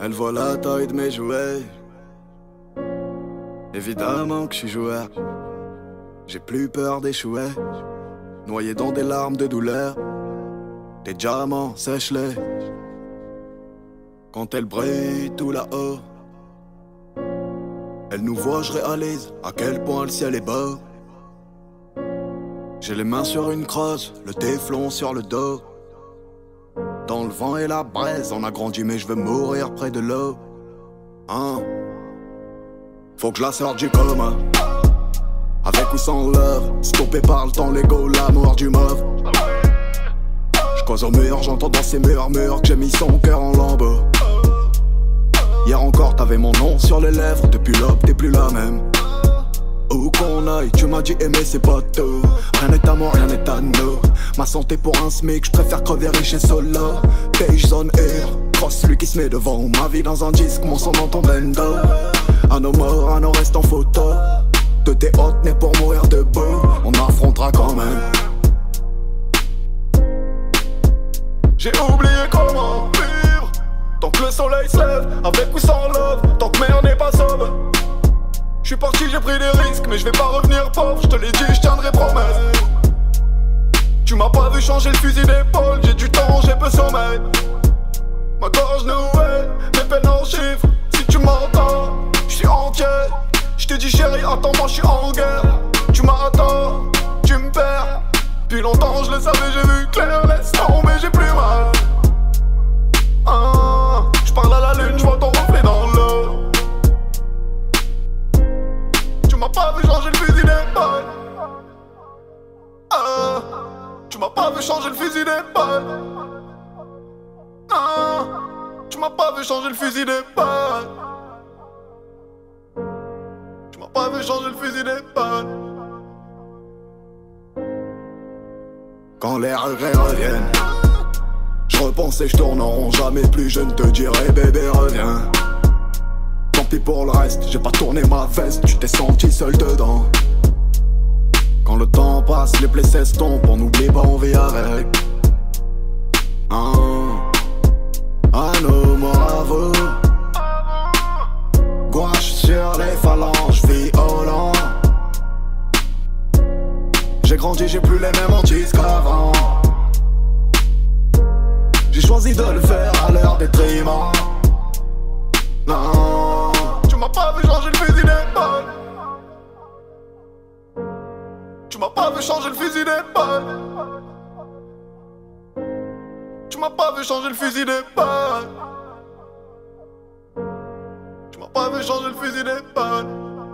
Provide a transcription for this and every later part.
Elle voit la taille de mes jouets. Évidemment que je suis joueur. J'ai plus peur d'échouer. Noyé dans des larmes de douleur. Tes diamants, sèche-les. Quand elle brille tout là-haut, elle nous voit, je réalise à quel point le ciel est beau. J'ai les mains sur une crosse, le téflon sur le dos. Dans le vent et la braise, on a grandi mais je veux mourir près de l'eau. Hein? Faut que je la sorte du coma. Avec ou sans love, stoppé par le temps, l'ego, l'amour du mauve. J'cause au mur, j'entends dans ces murmures que j'ai mis son cœur en lambeaux. Hier encore t'avais mon nom sur les lèvres, depuis l'aube t'es plus la même. Où qu'on aille, tu m'as dit aimer c'est pas tout. Rien n'est à moi, rien n'est à nous. Ma santé pour un SMIC, j'préfère crever riche et solo. Beige zone air, cross celui qui se met devant. Ma vie dans un disque, mon son dans ton bendo. À nos morts, à nos restes en photo. De tes hôtes nés pour mourir debout. On affrontera quand même. J'ai oublié comment vivre. Tant que le soleil se lève, avec ou sans love. Tant que mer n'est pas sobre. J'suis parti, j'ai pris des risques, mais je vais pas revenir pauvre. Je te l'ai dit, je tiendrai promesse. Tu m'as pas vu changer le fusil d'épaule. J'ai du temps, j'ai peu sommeil. Ma gorge nouée, mes peines en chiffres. Si tu m'entends, j'suis entier. J'te dis chérie, attends-moi, j'suis en guerre. Tu m'attends, tu me perds. Depuis longtemps, je le savais, j'ai vu clair. Laisse tomber, j'ai plus mal. J'parle à la lune, j'vois ton reflet dans l'eau. Tu m'as pas vu changer le fusil d'épaule. Tu m'as pas vu changer le fusil d'épaule. Tu m'as pas vu changer le fusil d'épaule. Tu m'as pas vu changer le fusil d'épaule. Quand les regrets reviennent, je repense et je tourne en rond. Jamais plus je ne te dirai bébé reviens. Tant pis pour le reste, j'ai pas tourné ma veste. Tu t'es senti seul dedans. Quand le temps passe, les plaies s'estompent. On n'oublie pas, on vit avec. À nos morts à vous. Gouache sur les phalanges, violent. J'ai grandi, j'ai plus les mêmes hantises qu'avant. J'ai choisi de le faire à leur détriment. Non, tu m'as pas vu changer le fusil d'épaule. Tu m'as pas vu changer le fusil d'épaule. Tu m'as pas vu changer le fusil d'épaule. Tu m'as pas vu changer le fusil d'épaule.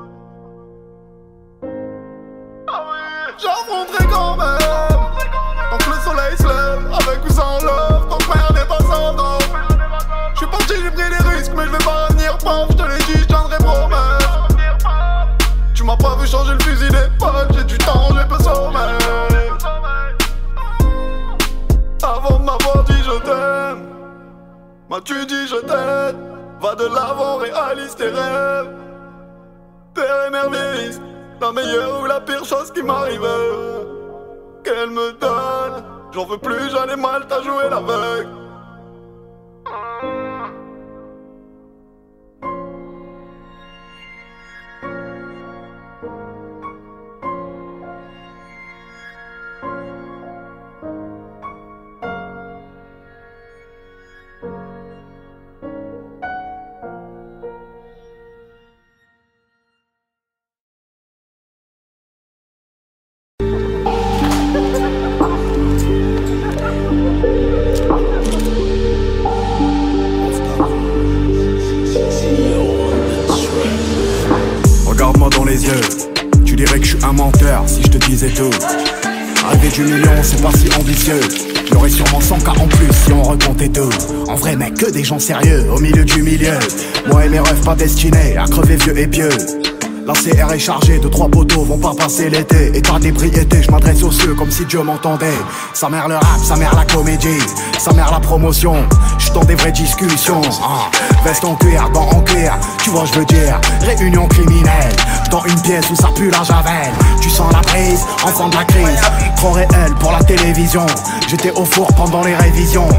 J'affronterai quand même. Tant que le soleil se lève, avec ou sans love. Tant que mer n'est pas sans nom. J'suis parti, j'ai pris des risques, mais je vais pas revenir pauvre. J'te l'ai dit, j'tiendrai promesse. Tu m'as pas vu changer le fusil d'épaule. J'ai du temps, j'ai peu sommeil. Avant de m'avoir dit je t'aime, m'as-tu dit je t'aide. Va de l'avant, réalise tes rêves. Père émerveilliste, la meilleure ou la pire chose qui m'arrive, qu'elle me donne. J'en veux plus, j'en ai mal, t'as joué l'aveugle. Regarde-moi dans les yeux, tu dirais que je suis un menteur si je te disais tout. Arriver du million, c'est pas si ambitieux. J'aurais sûrement 100K en plus si on recomptait tout. En vrai mec, que des gens sérieux au milieu du milieu. Moi et mes rêves pas destinés à crever vieux et pieux. La CR est chargée, 2-3 poteaux vont pas passer l'été. État d'ébriété, je m'adresse aux cieux comme si Dieu m'entendait. Sa mère le rap, sa mère la comédie, sa mère la promotion. J'suis dans des vraies discussions. Veste en cuir, dents en cuir, tu vois je veux dire. Réunion criminelle, dans une pièce où ça pue la javel. Tu sens la prise, enfant de la crise. Trop réel pour la télévision. J'étais au four pendant les révisions.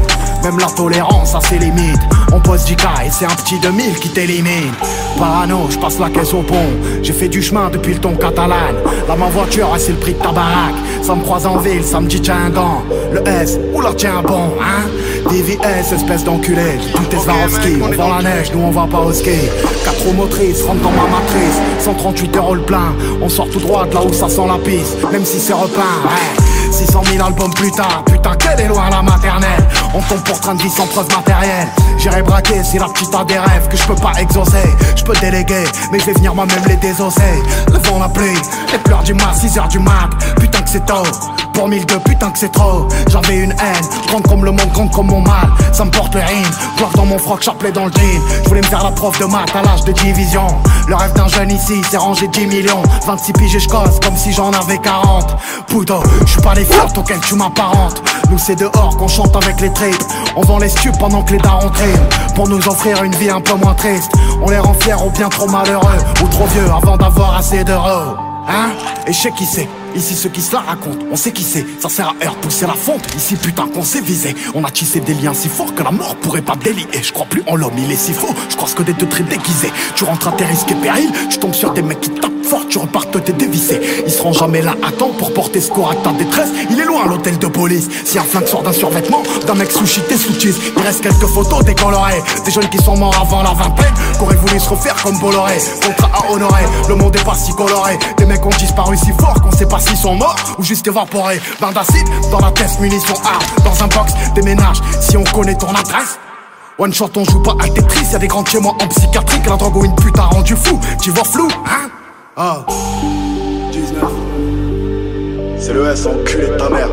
Même la tolérance a ses limites. On pose 10K et c'est un petit 2000 qui t'élimine. Parano, je passe la caisse au pont. J'ai fait du chemin depuis le ton catalane. Là ma voiture, c'est le prix de ta baraque. Ça me croise en ville, ça me dit tiens un dent. Le S, oula tiens bon, hein. DVS, espèce d'enculé. Tout est Swarovski, on vend la neige, nous on va pas au ski. 4 roues motrices, rentre dans ma matrice. 138 € le plein, on sort tout droit de là où ça sent la pisse. Même si c'est repeint, ouais. 600 000 albums plus tard, putain qu'elle est loin la maternelle. On tombe pour train de vie sans preuve matérielle. J'irai braquer si la petite a des rêves que je peux pas exaucer. Je peux déléguer, mais je vais venir moi-même les désosser. Le vent la pluie, les pleurs du mat, 6h du mat. Putain que c'est tôt, pour 1002, putain que c'est trop. J'avais une haine, grande comme le monde, grande comme mon mal. Ça me porte le rime, bloque dans mon froc, chapelet dans le jean. Je voulais me faire la prof de maths à l'âge de division. Le rêve d'un jeune ici, c'est ranger 10 millions. 26 piges et je cause comme si j'en avais 40. Puto, je suis pas les flirts auxquels tu m'apparentes. Nous c'est dehors qu'on chante avec les tripes. On vend les stupes pendant que les darons triment. Pour nous offrir une vie un peu moins triste. On les rend fiers ou bien trop malheureux, ou trop vieux avant d'avoir assez d'euros. Hein? Et je sais qui c'est. Ici ceux qui se la racontent, on sait qui c'est. Ça sert à heure pousser la fonte. Ici putain qu'on s'est visé. On a tissé des liens si forts que la mort pourrait pas délier. Je crois plus en l'homme, il est si faux. Je croise que des deux traits déguisés. Tu rentres à tes risques et périls. Tu tombes sur des mecs qui tapent fort. Tu repars t'es dévissé. Ils seront jamais là à temps pour porter secours à ta détresse. Il est loin l'hôtel de police. Si un flingue sort d'un survêtement, d'un mec sushi t'es sous cheese. Il reste quelques photos décolorées. Des jeunes qui sont morts avant la vingtaine, qu'auraient voulu se refaire comme Bolloré. Contrat à honorer, le monde est pas si coloré. Des mecs ont disparu si fort qu'on sait pas s'ils sont morts ou juste évaporés. Bain d'acide dans la tête, munitions armes. Dans un box, déménage si on connaît ton adresse. One shot on joue pas à Tetris. Y'a des grands chez moi en psychiatrique. La drogue ou une pute a rendu fou. Tu vois flou, hein? Ah 19. C'est le S enculé de ta mère.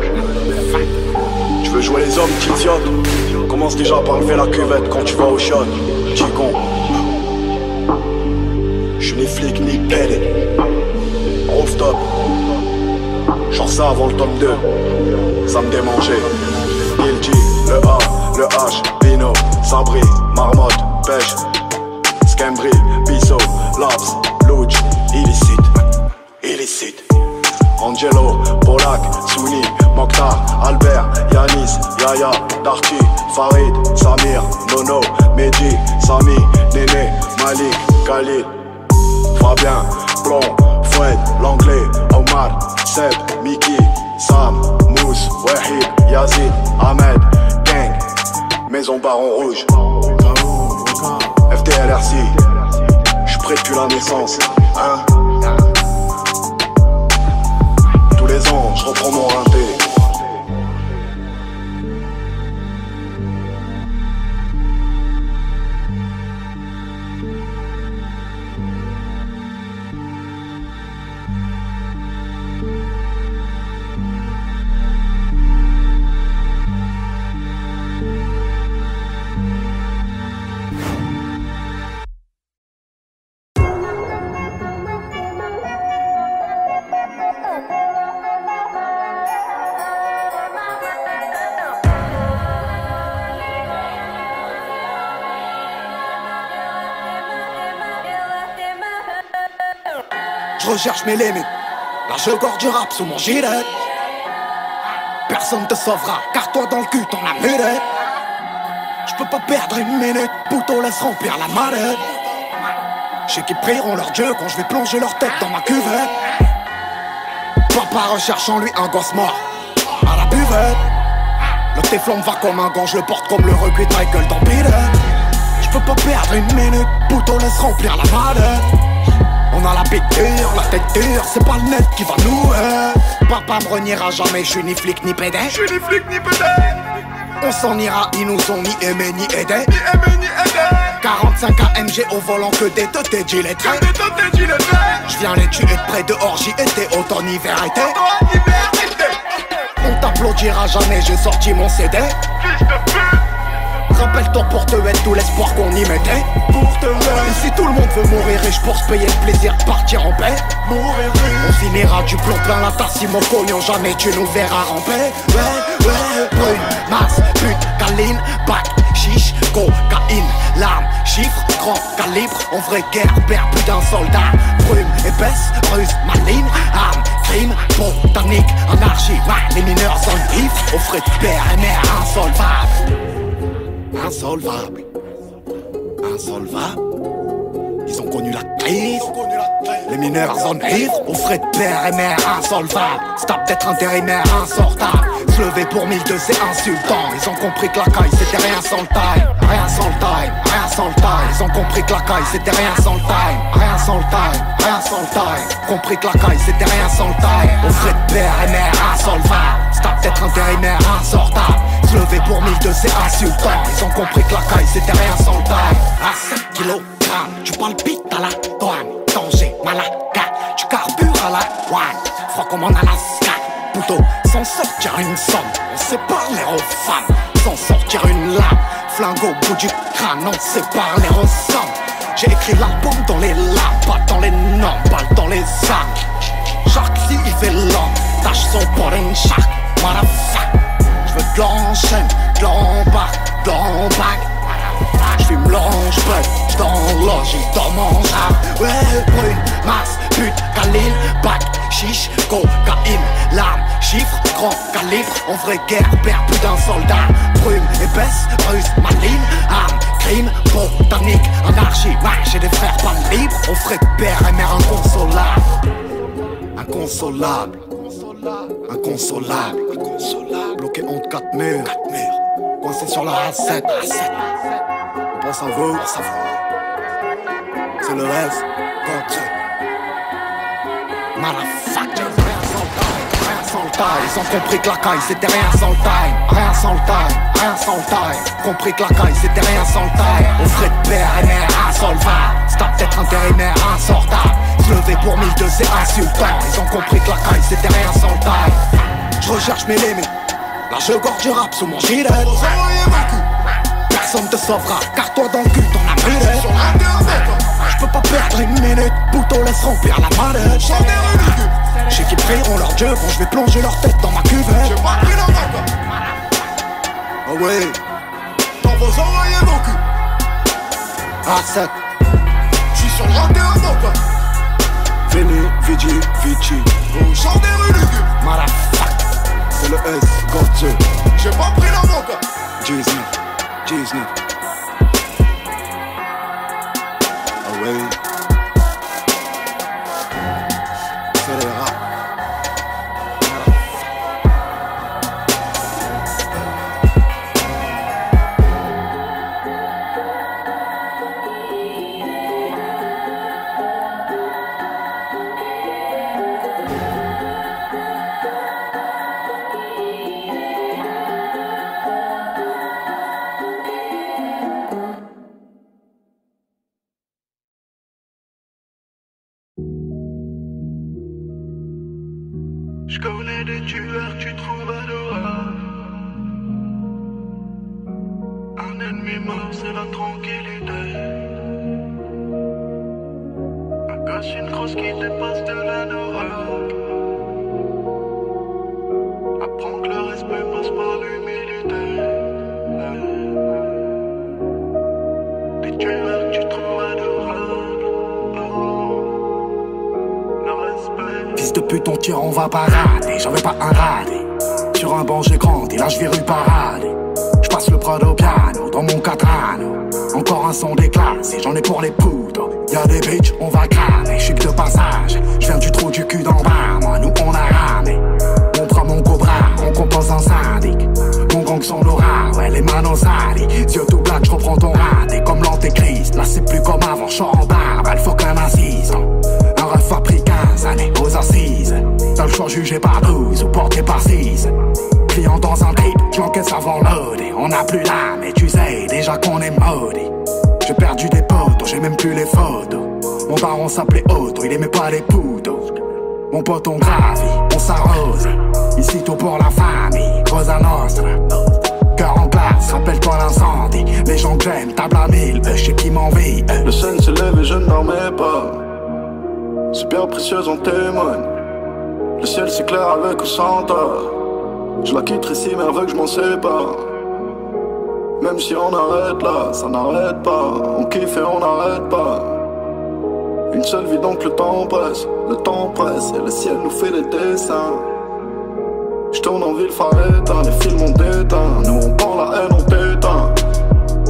Tu veux jouer les hommes, petit idiote? Commence déjà par lever la cuvette quand tu vas au shot. Petit con. J'suis ni flic ni pédé. Rooftop. Genre ça avant le top 2. Ça me démangeait. Guilty, le A, le H, Pino, Sabri, Marmotte, Pêche, Scambri, Bisso, Labs, Louch, illicite. Angelo, Polak, Souni, Mokhtar, Albert, Yanis, Yaya, Darty, Farid, Samir, Nono, Mehdi, Sami, Néné, Malik, Khalid, Fabien, Blond, Foued, Langlais, Omar, Seb, Miki, Sam, Mousse, Wahid, Yazid, Ahmed, Gang, Maison Baron Rouge, FDLRC, j'suis prêt depuis la naissance, hein. Tous les ans, j'reprends mon rinté. Je recherche mes limites. Là je gorge du rap sous mon gilet. Personne te sauvera, car toi dans le cul t'en as mulet. Je peux pas perdre une minute, pouto laisse remplir la mallette. Je sais qu'ils prieront leur dieu quand je vais plonger leur tête dans ma cuvette. Papa recherche en lui un gosse mort à la buvette. Le téflon va comme un gant, je le porte comme le recuit de Michael dans Billet. Je peux pas perdre une minute, pouto laisse remplir la mallette. On a la bite dure, la tête dure, c'est pas le net qui va nous Papa me reniera jamais, je suis ni flic ni pédé. Je suis ni flic ni pédé. On s'en ira, ils nous ont ni aimé ni aidé. 45 AMG au volant que des teutés gilettés. Je viens les tuer de près dehors, j'y étais, automne, hiver, été. On t'applaudira jamais, j'ai sorti mon CD. Rappelle-toi pour te mettre tout l'espoir qu'on y mettait. Pour te mettre. Et si tout le monde veut mourir riche pour se payer le plaisir de partir en paix, mourir riche. On finira du plomb plein la tasse si mon cognon jamais tu nous verras ramper. Ouais, brune, masse, pute, câline, bac, chiche, cocaïne, larmes, chiffres, grand calibre. En vraie guerre, perd plus d'un soldat. Brume, épaisse, ruse, maligne, arme, crime, botanique, anarchie. Ouais, les mineurs sont vifs, au frais de père et mère insolvable. insolvables. Insolvables. Ils ont connu la crise. Les mineurs en ivre, aux frais de père et mère insolvables. Stop d'être intérimaire insortable. Se lever pour 1002 c'est insultant. Ils ont compris que la caille c'était rien sans le time. Rien sans le time, rien sans le time. Ils ont compris que la caille c'était rien sans le time. Rien sans le time, rien sans le time. Compris que la caille c'était rien sans le time. Aux frais de père et mère insolvables. Stop d'être intérimaire insortable. Se lever pour 1002 c'est insultant. Ils ont compris que la caille c'était rien sans le time. À 7 kilogrammes, tu palpites à la douane. Danger, Malaga, tu carbures à la one. Froid comme en Alaska. Plutôt sans sortir une somme, on sépare les aux femmes. Sans sortir une lame, flingue au bout du crâne, on sépare les aux hommes. J'ai écrit l'album dans les larmes, pas dans les normes, balle dans les armes. Jacques si il fait l'homme, tâche son pour une chaque. Motherfuck, j'veux de l'enchaîne, de l'embarque, de l'embarque. J'fume l'ange, j'd'enloge, j'dors mon âme. Ouais, brune, masse, pute, Khalil, bac, chiche, cocaïne, lame, chiffre, grand calibre. En vraie guerre, perd plus d'un soldat. Brume, épaisse, russe, maligne, arme, crime, botanique, anarchie. Ouais, j'ai des frères pas libres. On ferait de père et mère inconsolable. Inconsolable. Inconsolable. Bloqué entre 4 murs. Coincé sur la A7. On pense à vous. C'est le S. Contre. Motherfucker. Rien sans le time. Ils ont compris que la caille c'était rien sans le time. Rien sans le time. Rien sans le time. Compris que la caille c'était rien sans le time. Aux frais de père et mère insolvable. Stop d'être intérimaire insortable. Se lever pour 1002 c'est insultant. Ils ont compris que la caille c'était rien sans le time. Je recherche mes limites. Là je gorge du rap sous mon gilet. Personne te sauvera, car toi dans le cul t'en as brûlé. Je peux pas perdre une minute, Pouto laisse remplir la manette. J'ai qui prieront leur dieu, bon je vais plonger leur tête dans ma cuvette. Ah ouais, T'en vas envoyer mon cul. A7, J'suis sur le raté à mon pote. Vini, Vici, Au champ des rues lugubres. Motherfuck. C'est le S, Godze, J'ai pas pris la moque. Disney. Ah ouais. C'est les rap. Je connais des tueurs que tu trouves adorables. Un ennemi mort, c'est la tranquillité. Un gosse, une grosse qui dépasse de la neuroque. Apprends que le respect passe par l'humilité. Des tueurs que tu trouves adorables. Oh, le respect. Fils de pute, on tire, on va parader. J'en veux pas un radé. Sur un banc j'ai grandi, là je vais rue parader. Je passe le prod au piano, dans mon Catrano. Encore un son déclassé, j'en ai pour les poudres. Y'a des bitches, on va cramer, je suis que de passage. Je viens du trou du cul d'en bas, moi nous on a ramé. On prend mon cobra, on compose un syndic. Mon gang son aura, ouais les manos salies. Yeux tout black, je reprends ton raté comme l'antéchrist. Là c'est plus comme avant, je en barbe, elle faut qu'un assistant. Un ref a pris 15 années aux assises. T'as le choix jugé par 12 ou porté par 6. Client dans un trip, je l'encaisse avant loadé. On n'a plus l'âme mais tu sais déjà qu'on est maudit. J'ai perdu des potos, j'ai même plus les photos. Mon baron s'appelait Otto, il aimait pas les poudres. Mon pote on gravit, on s'arrose. Ici tout pour la famille, Cosa Nostra. Cœur en glace, rappelle-toi l'incendie. Les gens que j'aime, table à 1000, je sais qui m'envie. Le sun se lève et je ne dormais pas. Super précieuse, on témoigne. Le ciel s'éclaire avec ou sans tort. Je la quitterai si mais elle veut que je m'en sépare. Même si on arrête là, ça n'arrête pas. On kiffe et on n'arrête pas. Une seule vie donc le temps presse et le ciel nous fait des dessins. Je tourne en ville phare éteint, les films ont déteint. Nous on prend la haine, on t'éteint.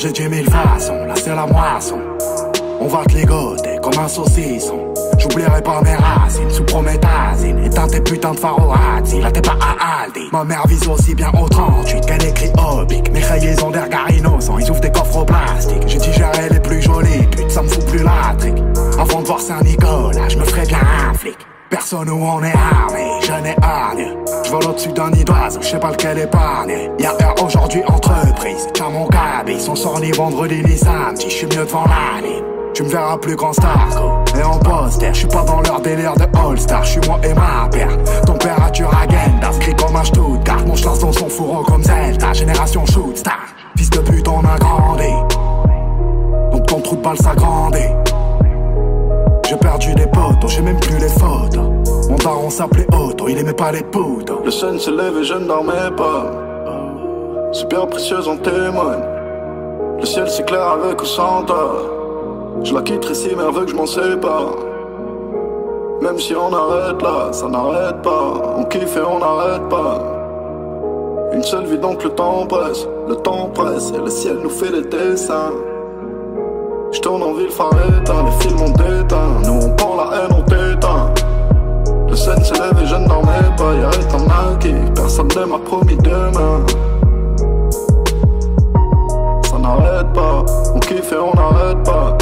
changer 10 000 façons, là c'est la moisson. On va te ligoter comme un saucisson. J'oublierai pas mes racines, sous prométhazine. Éteins tes putains de pharorazzi, là t'es pas à Aldi. Ma mère vise aussi bien au 38 qu'elle écrit Obic. Mes cahiers ont des regards innocents, ils ouvrent des coffres au plastique. J'ai digéré les plus jolies putes, ça me fout plus la trique. Avant de voir Saint-Nicolas, je me ferais bien un flic. Personne où on est armé, je n'ai hargne. Je vole au-dessus d'un nid d'oiseau, je sais pas lequel épargner. Y'a heure aujourd'hui entreprise, tiens mon cabis. Son sort ni vendredi ni samedi, je suis mieux devant l'année. Tu me verras plus grand Starco et en poster, je suis pas dans leur délire de All-Star. Je suis moi et ma paire, température agenda, inscrit comme un Stuttgart. Mon chlasse dans son fourreau comme Zelda, génération shoot star. Fils de pute on a grandi, donc ton trou de balle s'agrandit. J'ai perdu des potos, j'ai même plus les photos. Mon daron s'appelait Otto, il aimait pas les potos. Le sun s'est levé, je ne dormais pas. C'est bien précieux en témoigne. Le ciel s'éclaire avec ou sans toi. Je la quitterai ici mais elle veut que je m'en sépare. Même si on arrête là, ça n'arrête pas. On kiffe et on n'arrête pas. Une seule vie donc le temps presse et le ciel nous fait des dessins. J'tourne en ville phare éteint, les films ont déteint. Nous on prend la haine, on t'éteint. Le sun s'est levé, je ne dormais pas. Y'a un acquis, personne ne m'a promis demain. Ça n'arrête pas, on kiffe et on n'arrête pas.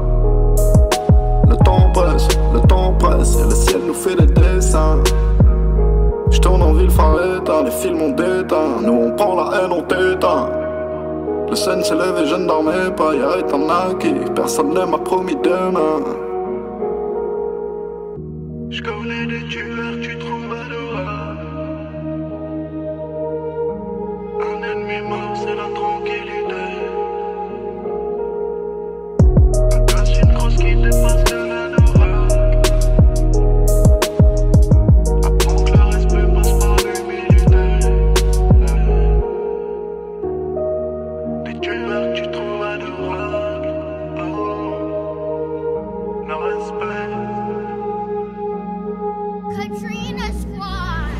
Le temps presse et le ciel nous fait des dessins. J'tourne en ville phare éteint, les films ont déteint. Nous on prend la haine, on t'éteint. Le sun s'est levé, je ne dormais pas. Y'a un acquis, personne ne m'a promis demain. J'connais des tueurs, tu trouves adorable. Un ennemi mort, c'est la tranquillité. Un casse, une grosse qui dépasse de l'adorable. Apprends que le respect passe par l'humilité. Des tueurs, tu trouves adorable. Oh, le respect. Katrina Squad.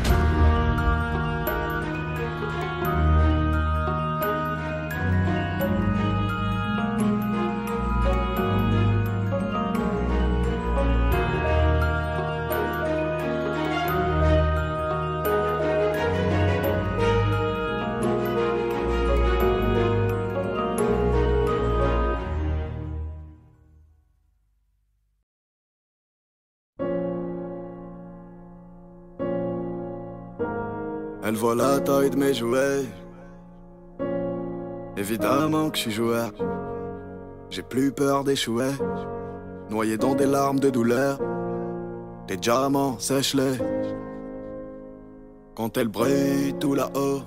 Elle voit la taille de mes jouets. Évidemment que je suis joueur. J'ai plus peur d'échouer. Noyé dans des larmes de douleur. Des diamants, sèche-les. Quand elle brille tout là-haut,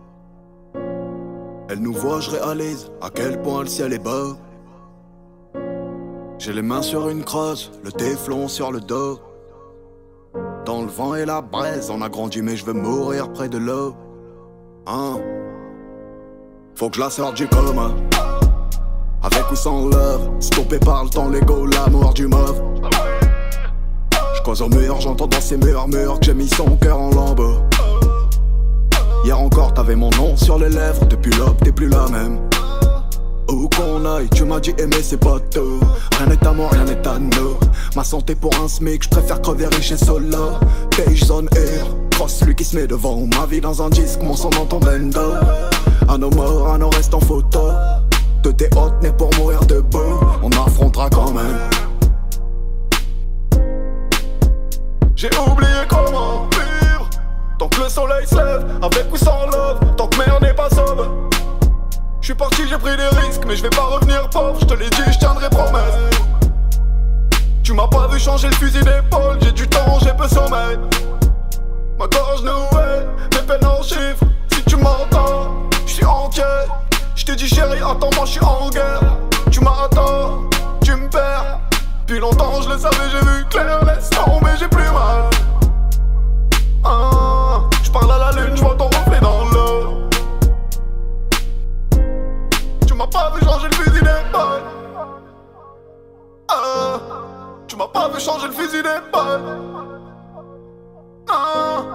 elle nous voit, je réalise à quel point le ciel est beau. J'ai les mains sur une crosse, le téflon sur le dos. Dans le vent et la braise, on a grandi mais je veux mourir près de l'eau. Hein? Faut que je la sorte du coma. Avec ou sans love, stoppé par le temps, l'ego, l'amour du mauve. J'cause au mur, j'entends dans ces murmures que j'ai mis son cœur en lambeaux. Hier encore t'avais mon nom sur les lèvres, depuis l'aube t'es plus la même. Où qu'on aille, tu m'as dit aimer c'est pas tout. Rien n'est à moi, rien n'est à nous. Ma santé pour un SMIC, je préfère crever riche et solo. Page zone air, cross celui qui se met devant. Ma vie dans un disque, mon son dans ton bendo. À nos morts, à nos restes en photo. De tes hôtes nés pour mourir debout. On affrontera quand même. J'ai oublié comment vivre. Tant que le soleil se lève, avec ou sans love. Tant que mer n'est pas sobre. Je suis parti, j'ai pris des risques, mais je vais pas revenir pauvre. Je te l'ai dit, je tiendrai promesse. Tu m'as pas vu changer le fusil d'épaule. J'ai du temps, j'ai peu sommeil. Ma gorge nouée, mes peines en chiffres. Si tu m'entends, je suis entier. Je te dis chérie, attends-moi, je suis en guerre. Tu m'attends, tu me perds. Depuis longtemps, je le savais, j'ai vu clair. Laisse tomber, j'ai plus mal. Je parle à la lune, je vois ton reflet dans l'eau. Tu m'as pas vu changer le fusil d'épaule. Tu m'as pas vu changer le fusil d'épaule.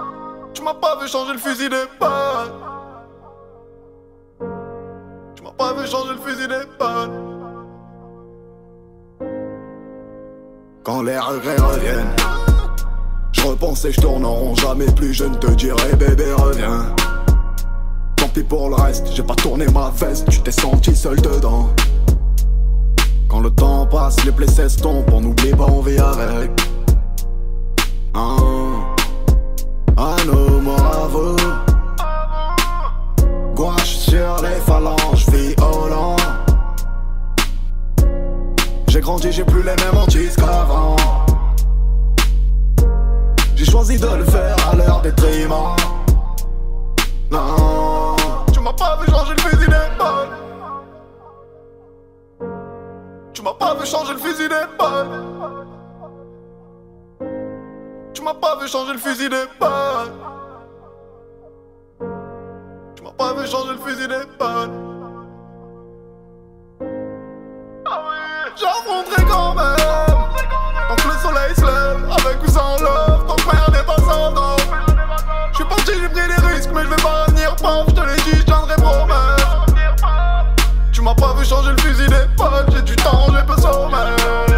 Tu m'as pas vu changer le fusil d'épaule. Tu m'as pas vu changer le fusil d'épaule. Quand les regrets reviennent, je repense et je tourne en rond. Jamais plus je ne te dirai bébé reviens. Tant pis pour le reste, j'ai pas tourné ma veste. Tu t'es senti seul dedans. Quand le temps passe, les plaies s'estompent. On n'oublie pas, on vit avec. Un moravo, gouache sur les phalanges, violent. J'ai grandi, j'ai plus les mêmes hantises qu'avant. J'ai choisi de le faire à leur détriment. Non, tu m'as pas vu changer le fusil d'épaule. Tu m'as pas vu changer le fusil d'épaule. Tu m'as pas vu changer le fusil d'épaule. Tu m'as pas vu changer le fusil d'épaule. Ah oui, j'affronterai quand même. Tant que le soleil se lève, avec ou sans love, tant que rien n'est pas sans nom. J'suis parti, j'ai pris des risques, mais je vais pas revenir pauvre. J'te l'ai dit, j'tiendrai promesse. Tu m'as pas vu changer le fusil d'épaule. J'ai du temps, j'ai peu sommeil.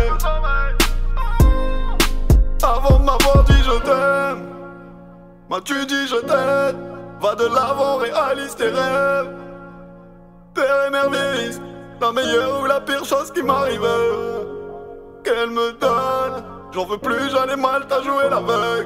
Avant de m'avoir dit je t'aime, m'as-tu dit je t'aide. Va de l'avant, réalise tes rêves. Père émerveilliste, la meilleure ou la pire chose qui m'arrive, qu'elle me donne. J'en veux plus, j'en ai mal, t'as joué l'aveugle.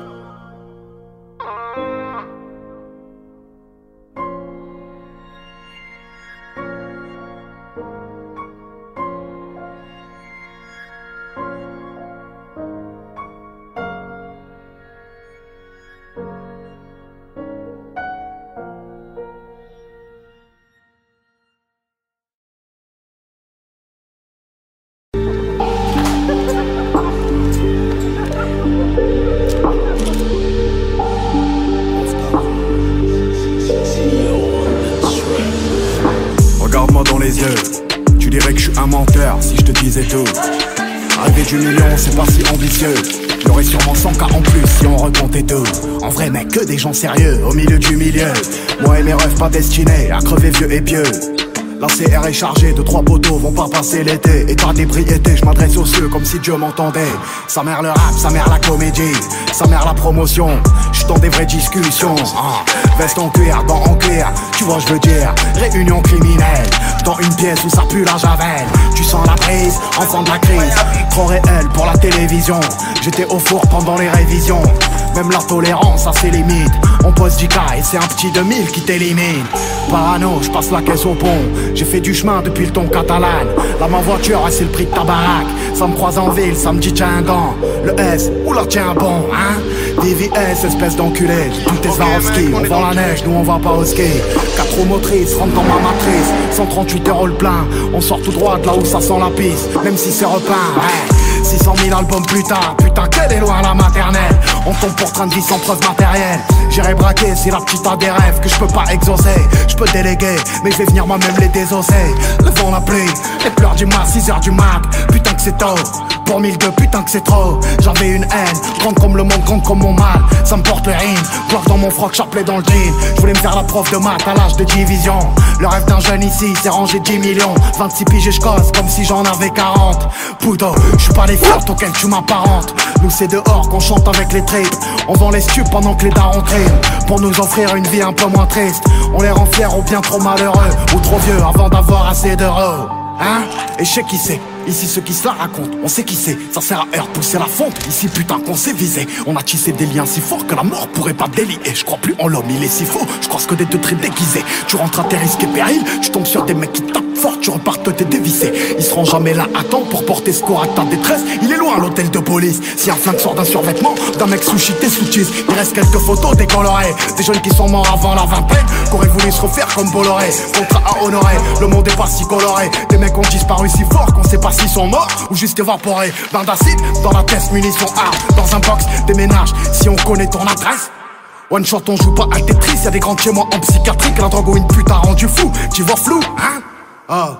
Regarde-moi dans les yeux, tu dirais que je suis un menteur si je te disais tout. Arriver du million, c'est pas si ambitieux. J'aurais sûrement 100 cas en plus si on recomptait tout. En vrai mec, que des gens sérieux au milieu du milieu. Moi et mes rêves pas destinés à crever vieux et pieux. La CR est chargée, 2-3 poteaux vont pas passer l'été. État d'ébriété, je m'adresse aux cieux comme si Dieu m'entendait. Sa mère le rap, sa mère la comédie, sa mère la promotion. J'suis dans des vraies discussions. Veste en cuir, dents en cuir, tu vois je veux dire. Réunion criminelle, dans une pièce où ça pue la javel. Tu sens la prise, enfant de la crise. Trop réel pour la télévision. J'étais au four pendant les révisions. Même la tolérance a ses limites. On pose 10K et c'est un petit 2000 qui t'élimine. Parano, je passe la caisse au pont. J'ai fait du chemin depuis le ton catalane. Là ma voiture, c'est le prix de ta baraque. Ça me croise en ville, ça me dit tiens un dent. Le S, oula tiens bon, hein. DVS, espèce d'enculé. Tout est Swarovski, on vend la neige, nous on va pas au ski. 4 roues motrices, rentre dans ma matrice. 138 € le plein, on sort tout droit de là où ça sent la pisse. Même si c'est repeint, ouais. 600 000 albums plus tard, putain qu'elle est loin la maternelle. On tombe pour train de vie sans preuve matérielle. J'irai braquer si la petite a des rêves que je peux pas exaucer. Je peux déléguer, mais je vais venir moi-même les désosser. Le vent la pluie, les pleurs du mat, 6h du mat. Putain que c'est tôt, pour 1002 putain que c'est trop. J'avais une haine, grande comme le monde, grande comme mon mal. Ça me porte le rime, bloque dans mon froc, chapelet dans le jean. Je voulais me faire la prof de maths à l'âge de division. Le rêve d'un jeune ici, c'est ranger 10 millions. 26 piges et je cause comme si j'en avais 40. Poudo, je suis pas les flirts auxquels tu m'apparentes. Nous c'est dehors qu'on chante avec les tripes. On vend les stupes pendant que les darons triment. Pour nous offrir une vie un peu moins triste. On les rend fiers ou bien trop malheureux, ou trop vieux avant d'avoir assez d'euros. Hein? Et je sais qui c'est. Ici ceux qui se la racontent, on sait qui c'est. Ça sert à heure pousser la fonte. Ici putain qu'on s'est visé. On a tissé des liens si forts que la mort pourrait pas délier. Je crois plus en l'homme, il est si faux. Je croise que des deux traits déguisés. Tu rentres à tes risques et périls. Tu tombes sur des mecs qui tapent fort. Tu repartes t'es dévissé. Ils seront jamais là à temps pour porter secours à ta détresse. Il est loin l'hôtel de police. Si un flingue sort d'un survêtement, d'un mec sushi t'es sous cheese. Il reste quelques photos décolorées. Des jeunes qui sont morts avant la vingtaine, qu'auraient voulu se refaire comme Bolloré. Contrat à honorer, le monde est pas si coloré. Des mecs ont disparu si fort qu'on sait pas s'ils sont morts ou juste évaporés. Bain d'acide dans la tête, munitions armes. Dans un box, déménage si on connaît ton adresse. One shot on joue pas à Tetris. Y'a des grands chez moi en psychiatrique. La drogue ou une pute a rendu fou. Tu vois flou, hein? Ah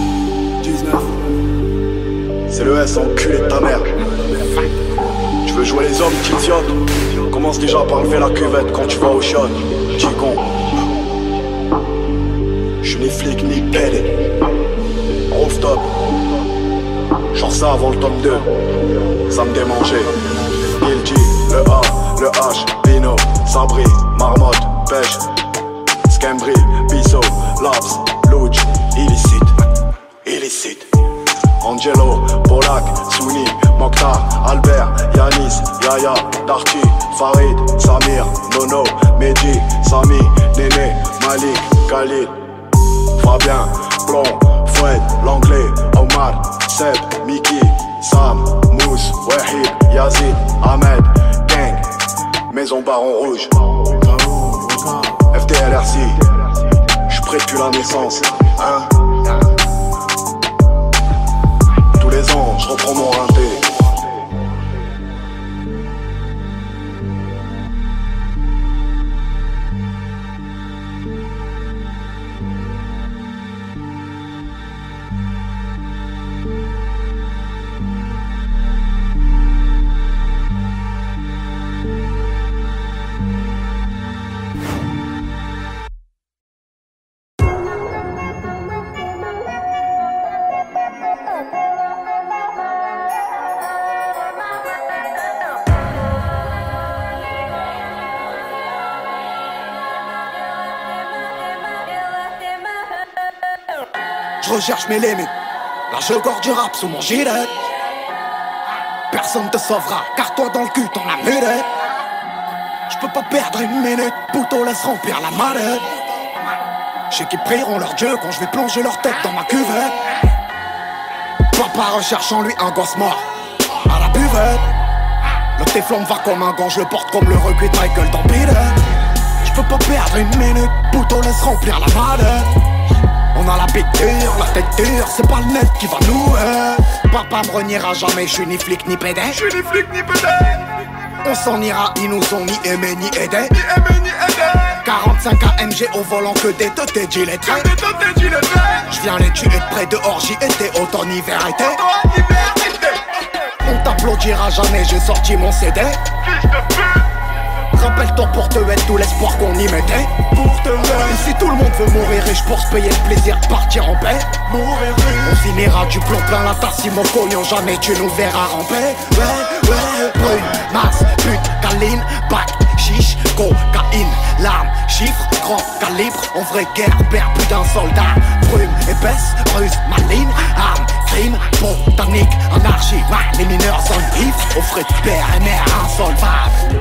19. C'est le S, enculé de ta mère. Tu veux jouer les hommes, petit idiote? Commence déjà par lever la cuvette quand tu vas au shot, petit con. J'suis j'suis ni flic ni pédé. Rooftop, genre ça avant le top 2. Ça me démangeait. Guilty, le A, le H, Pino, Sabri, Marmotte, Pêche, Scambri, Bisso, Labs, Louch, illicite. Angelo, Polak, Souni, Mokhtar, Albert, Yanis, Yaya, Darty, Farid, Samir, Nono, Mehdi, Sami, Néné, Malik, Khalid, Fabien, Blond, Foued, Langlais, Omar, Seb, Miki, Sam, Mousse, Wahid, Yazid, Ahmed, Gang, Maison Baron Rouge, FDLRC, j'suis prêt depuis la naissance, hein. Tous les ans, j'reprends mon rinté. Je recherche mes limites, là je gorge du rap sous mon gilet. Personne te sauvera, car toi dans le cul t'en as mulet. Je peux pas perdre une minute, pouto laisse remplir la mallette. Je sais qu'ils prieront leur dieu quand je vais plonger leur tête dans ma cuvette. Papa recherche en lui un gosse mort à la buvette. Le téflon va comme un gant, je le porte comme le recuit de Michael dans Billet. Je peux pas perdre une minute, pouto laisse remplir la mallette. On a la bite dure, la tête dure, c'est pas le net qui va nous Papa me reniera jamais, je suis ni flic ni pédé. On s'en ira, ils nous ont ni aimé ni aidé. 45 AMG au volant que des teutés gilettés. Je viens les tuer de près dehors, j'y étais automne, hiver, été. On t'applaudira jamais, j'ai sorti mon CD. Rappelle-toi pour te être tout l'espoir qu'on y mettait. Et si tout le monde veut mourir riche pour se payer le plaisir de partir en paix, on finira du plomb plein la tasse si mon cognon jamais tu nous verras ramper. Ouais, brune, masse, pute, câline, bac, chiche, cocaïne, larmes, chiffres, grand calibre. En vraie guerre, perd plus d'un soldat. Brume, épaisse, ruse, maligne, arme, crime, botanique, anarchie. Ouais, les mineurs sont vifs, au frais de père et mère insolvable.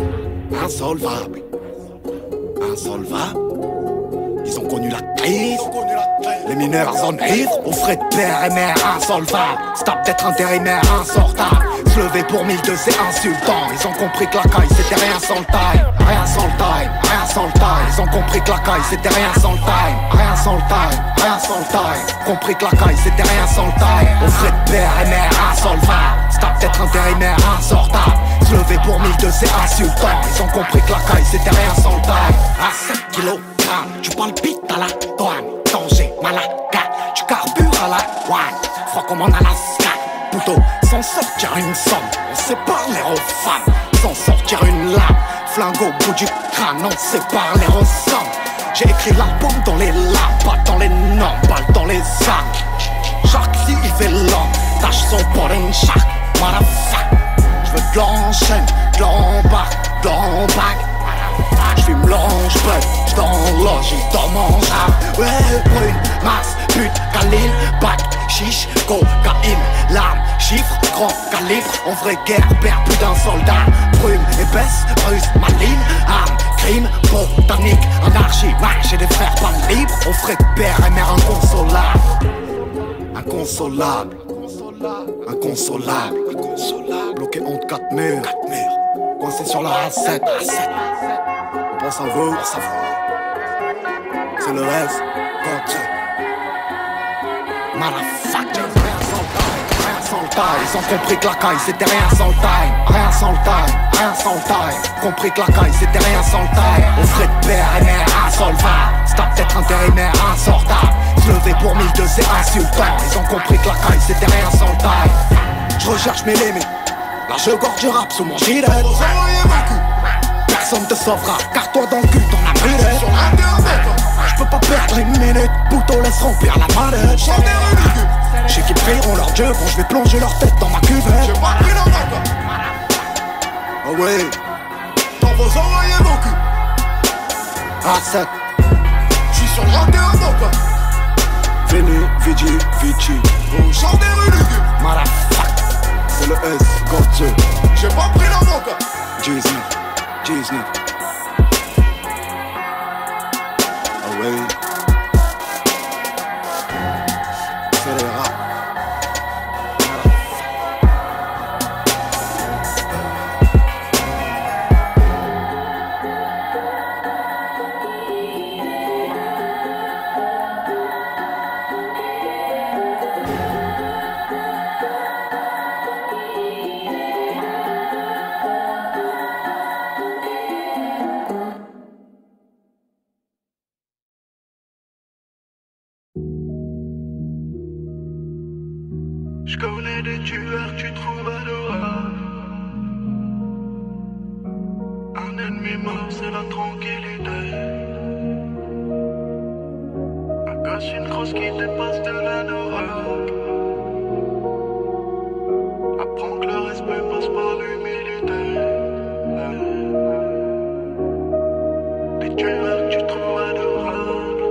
Insolvable. Ils ont connu la crise. Les mineurs en ivres, au frais de père et mère insolvable. Stop d'être intérimaire insortable. Se lever pour 1002 c'est insultant. Ils ont compris que la caille c'était rien sans le time. Rien sans le time, rien sans le time. Ils ont compris que la caille c'était rien sans le time. Rien sans le time, rien sans le time. Compris que la caille c'était rien sans le time. Au frais de père et mère insolvable. Stop d'être intérimaire insortable. Se lever pour 1002 c'est insultant. Ils ont compris que la caille c'était rien sans le time. À 7 kilogrammes, tu palpites à la douane. Danger, malaga, tu carbures à la one. Froid comme en Alaska. Plutôt sans sortir une somme, on sépare les aux femmes. Sans sortir une lame, flingue au bout du crâne, on sépare les aux sommes. J'ai écrit l'album dans les lames, pas dans les normes, balle dans les armes. Jacques si il fait l'homme, tâche son pour une chaque. Motherfuck, j'veux de l'enchaîne, de l'embarque, de l'embarque. J'fume l'ange, j'd'enloge, j'dors mon jar. Ouais, brune, masse, pute, câline, bac, chiche, cocaïne, larmes, chiffres, grand calibre. En vraie guerre, perd plus d'un soldat. Brume, épaisse, ruse, maligne, arme, crime, botanique, anarchie. Ouais, j'ai des frères pas libres, on ferait de père et mère inconsolable. Inconsolable, inconsolable, inconsolable. Bloqué entre 4 murs, coincé sur la A7. On pense à vous, c'est le S, contre. Motherfucker, rien sans le time. Ils ont compris que la caille c'était rien sans le time. Rien sans le time, rien sans le time. Compris que la caille c'était rien sans le time. Au frais de père et mère insolvable. Stop d'être intérimaire insortable. Se lever pour 1002 c'est insultant. Ils ont compris que la caille c'était rien sans le time. Je recherche mes limites, là je gorge du rap sous mon gilet. Personne te sauvera, car toi dans le cul t'en as brûlé. peux pas perdre une minute. Bouton laisse remplir la manette. Je sais qu'ils prieront leur dieu quand je vais plonger leur tête dans ma cuvette. J'ai pas pris la main. Ah ouais, Dans vos oreilles et vos culs. A7, J'suis sur le raté à Moka. Vini, Vigi, Vici. Au chant des rues lugubres. Motherfuck, c'est le S, Godze. J'ai pas pris la Moka. Disney, Disney. Ah ouais, c'est les rats. Je connais des tueurs que tu trouves adorables. Un ennemi mort, c'est la tranquillité. Un gosse, une grosse qui dépasse de la Norac. Apprends que le respect passe par l'humilité. Des tueurs que tu trouves adorables.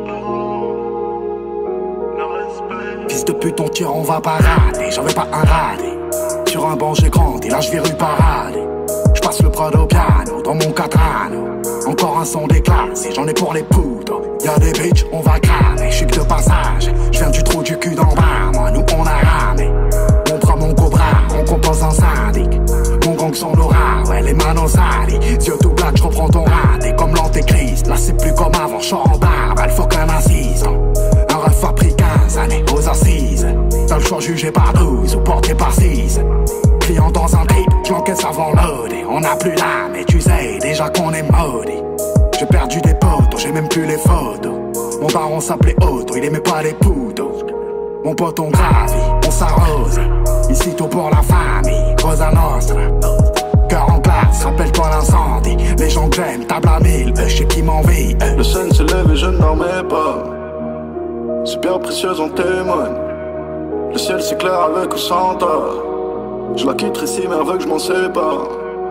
Le respect. Fils de pute, ton tir, on va pas rater. J'en veux pas un raté. Sur un banc, j'ai grandi, là je vais rue parader. Je passe le Prado piano dans mon Catrano. Encore un son déclassé, j'en ai pour les poudres. Y'a des bitches, on va cramer. Je suis que de passage, je viens du trou du cul d'en bas. Moi, nous on a ramé. On prend mon cobra, on compose un syndic. Mon gang son aura, ouais, les manos salies. Yeux tout black, je reprends ton raté comme l'antéchrist. Là c'est plus comme avant, je en barbe, elle faut qu'un assistant. Un ref a pris 15 années aux assises. T'as le choix jugé par 12 ou porté par 6. Client dans un trip, je l'encaisse avant loadé. On n'a plus l'âme, mais tu sais déjà qu'on est maudit. J'ai perdu des potos, j'ai même plus les photos. Mon baron s'appelait Otto, il aimait pas les poudres. Mon pote on gravit, on s'arrose. Ici tout pour la famille, Cosa Nostra. Cœur en place, rappelle-toi l'incendie. Les gens que j'aime, table à 1000, je sais qui m'envie. Le sun se lève et je ne dormais pas. C'est bien précieuse, on témoigne. Le ciel s'éclaire avec ou sans tort. Je la quitterai ici mais elle veut que je m'en sépare.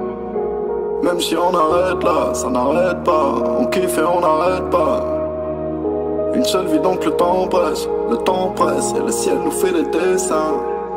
Même si on arrête là, ça n'arrête pas. On kiffe et on n'arrête pas. Une seule vie donc le temps presse. Le temps presse et le ciel nous fait des dessins.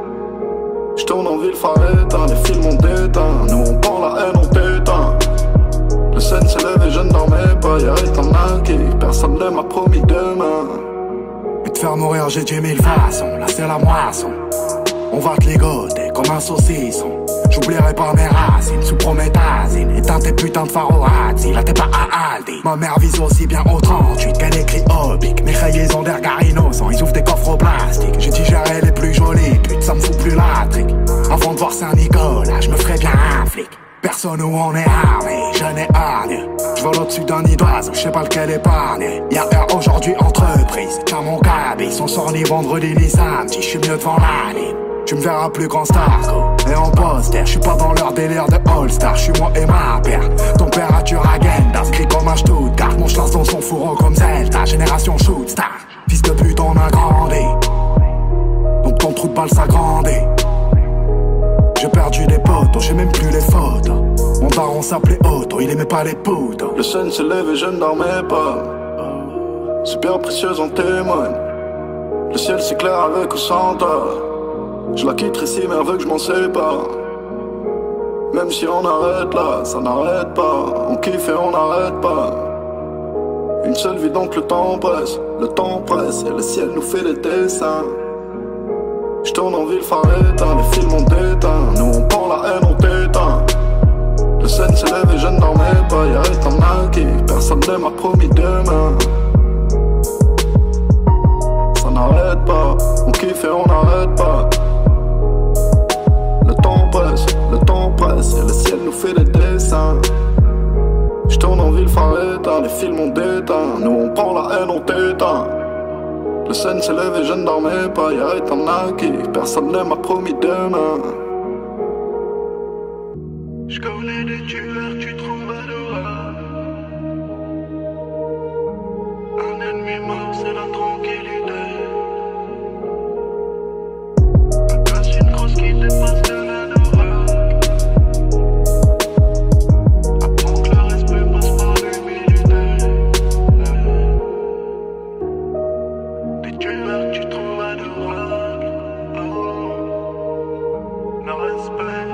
Je tourne en ville phare éteint, les films ont déteint. Nous on prend la haine, on t'éteint. Le sun se lève et je ne dormais pas. Y'a un manqué, personne ne m'a promis demain. Et te faire mourir j'ai 10 000 façons, là c'est la moisson. On va te ligoter comme un saucisson. J'oublierai pas mes racines sous prométhazine. Éteins tes putains de pharorazzi, là t'es pas à Aldi. Ma mère vise aussi bien au 38 qu'elle écrit Obic. Mes rayés ont des regards innocents, ils ouvrent des coffres au plastique. J'ai digéré les plus jolies putes, ça me fout plus la trique. Avant de voir Saint-Nicolas, je me ferais bien un flic. Personne où on est armé, je n'ai hargne. Je vole au-dessus d'un nid d'oiseau, je sais pas lequel épargne. Y'a heure aujourd'hui entreprise, tiens mon cabis. Son sort ni vendredi ni samedi, je suis mieux devant la ligne. Tu me verras plus grand Starco et en poster. Je suis pas dans leur délire de All-Star. Je suis moi et ma paire. Température agenda, inscrit comme un Stuttgart. Mon chlasse dans son fourreau comme Zelda. Génération shoot star. Fils de pute on a grandi. Donc ton trou de balle s'agrandit. J'ai perdu des potos, j'ai même plus les photos. Mon daron s'appelait Otto, il aimait pas les poudres. Le sun se lève et je ne dormais pas. C'est bien précieuse, on témoigne. Le ciel s'éclaire avec ou sans tort. Je la quitterai ici mais elle veut que je m'en sépare. Même si on arrête là, ça n'arrête pas. On kiffe et on n'arrête pas. Une seule vie donc le temps presse. Le temps presse et le ciel nous fait des dessins. Je tourne en ville phare éteint, les films ont déteint. Nous on prend la haine, on t'éteint. Le sun se lève et je ne dormais pas. Y'a un manqué, personne ne m'a promis demain. Ça n'arrête pas, on kiffe et on n'arrête pas. Le temps presse et le ciel nous fait des dessins. Je tourne en ville phare éteint, les films ont déteint. Nous on prend la haine, on t'éteint. Le sun se lève et je ne dormais pas. Y'a un acquis, personne ne m'a promis demain. Je connais des tueurs que tu trouves adorables. Un nuit mort, c'est la tranquillité. Un casse une grosse qui dépasse de la drogue. Apprends que le respect passe par l'humilité. Des tueurs que tu trouves adorables. Oh, le respect.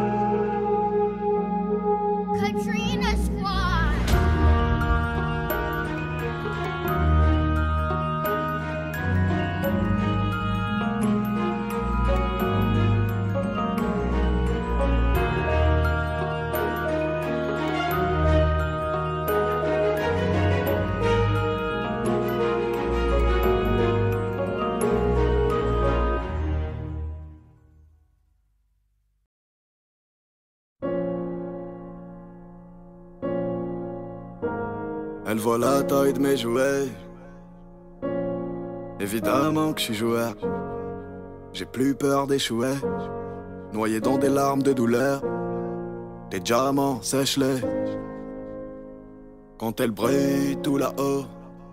Katrina Squad. Elle voit la taille de mes jouets. Évidemment que je suis joueur. J'ai plus peur d'échouer. Noyé dans des larmes de douleur. Des diamants, sèche-les. Quand elle brille tout là-haut,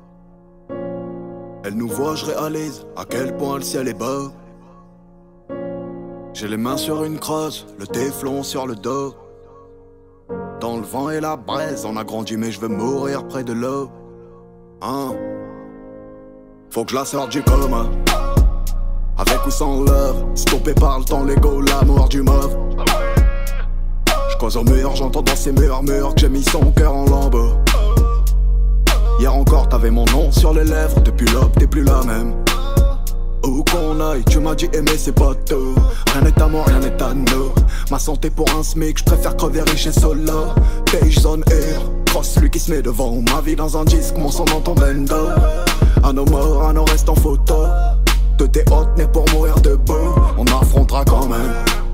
elle nous voit, je réalise à quel point le ciel est beau. J'ai les mains sur une crosse, le téflon sur le dos. Dans le vent et la braise, on a grandi mais je veux mourir près de l'eau. Hein? Faut que je la sorte du coma. Avec ou sans love, stoppé par le temps, l'ego, l'amour du mauve. J'cause au mur, j'entends dans ses murmures que j'ai mis son cœur en lambeaux. Hier encore t'avais mon nom sur les lèvres, depuis l'aube t'es plus la même. Où qu'on aille, tu m'as dit aimer c'est pas tout. Rien n'est à moi, rien n'est à nous. Ma santé pour un SMIC, je préfère crever riche et solo. Beige zone air, cross celui qui se met devant. Ma vie dans un disque, mon son dans ton bendo. À nos morts, à nos restes en photo. De tes hôtes nés pour mourir debout. On affrontera quand même.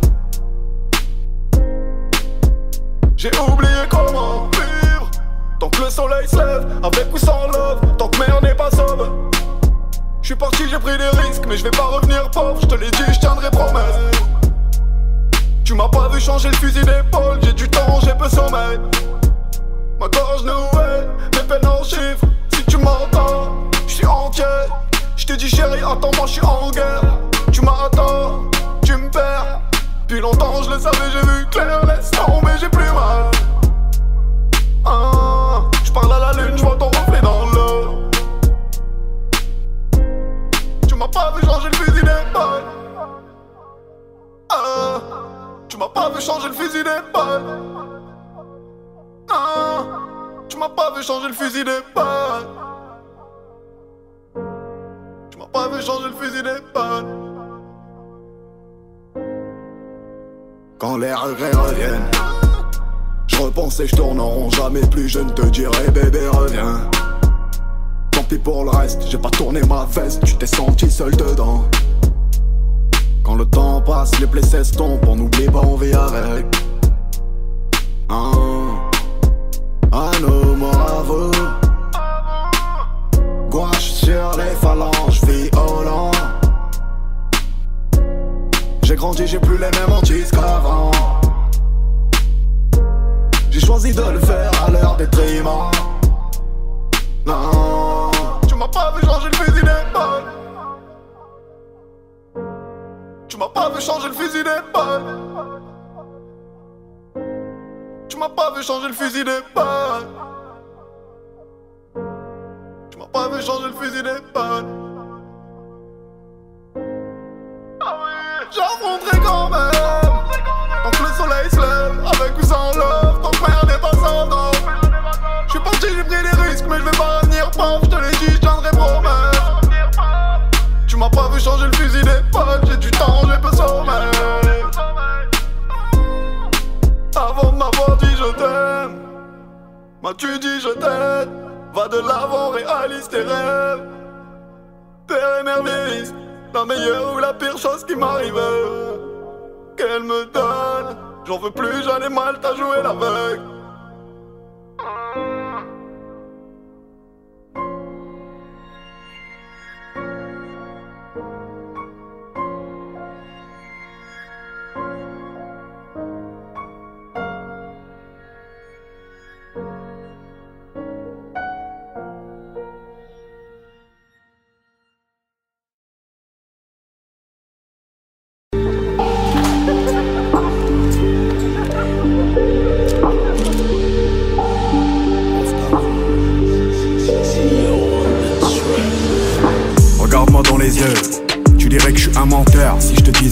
J'ai oublié comment vivre. Tant que le soleil se lève, avec ou sans love. Tant que mer n'est pas sobre. Je suis parti, j'ai pris des risques, mais je vais pas revenir pauvre. Je te l'ai dit, je tiendrai promesse. Tu m'as pas vu changer le fusil d'épaule. J'ai du temps, j'ai peu sommeil. Ma gorge nouée, mes peines en chiffres. Si tu m'entends, je suis entier. Je te dis chérie, attends-moi, je suis en guerre. Tu m'attends, tu me perds. Depuis longtemps, je le savais, j'ai vu clair. Laisse tomber, j'ai plus mal. Je parle à la lune, je vois ton reflet dans l'eau. Tu m'as pas vu changer le fusil d'épaule. Tu m'as pas vu changer le fusil d'épaule. Tu m'as pas vu changer le fusil d'épaule. Tu m'as pas vu changer le fusil d'épaule. Quand les regrets reviennent, je repense et je tourne en rond. Jamais plus je ne te dirai bébé reviens. Tant pis pour le reste, j'ai pas tourné ma veste. Tu t'es senti seul dedans. Quand le temps passe, les plaies s'estompent. On n'oublie pas, on vit avec. À nos morts à vous. Gouache sur les phalanges, violent. J'ai grandi, j'ai plus les mêmes hantises qu'avant. J'ai choisi de le faire à leur détriment. Non, tu m'as pas vu changer le fusil d'épaule. Tu m'as pas vu changer le fusil d'épaule. Tu m'as pas vu changer le fusil d'épaule. Tu m'as pas vu changer le fusil d'épaule. J'affronterai quand même. Tant que le soleil se lève, avec ou sans love. Tant que mer n'est pas sans nom. J'suis parti, j'ai pris des risques, mais je vais pas revenir pauvre. J'te l'ai dit, j'tiendrai promesse. Tu m'as pas vu changer le fusil d'épaule. J'ai du temps, j'ai peu sommeil. Avant de m'avoir dit je t'aime, m'as-tu dit je t'aide. Va de l'avant, réalise tes rêves. Père et mère vieillissent, la meilleure ou la pire chose qui m'arrive. Qu'elle me donne, j'en veux plus, j'en ai mal, t'as joué l'aveugle.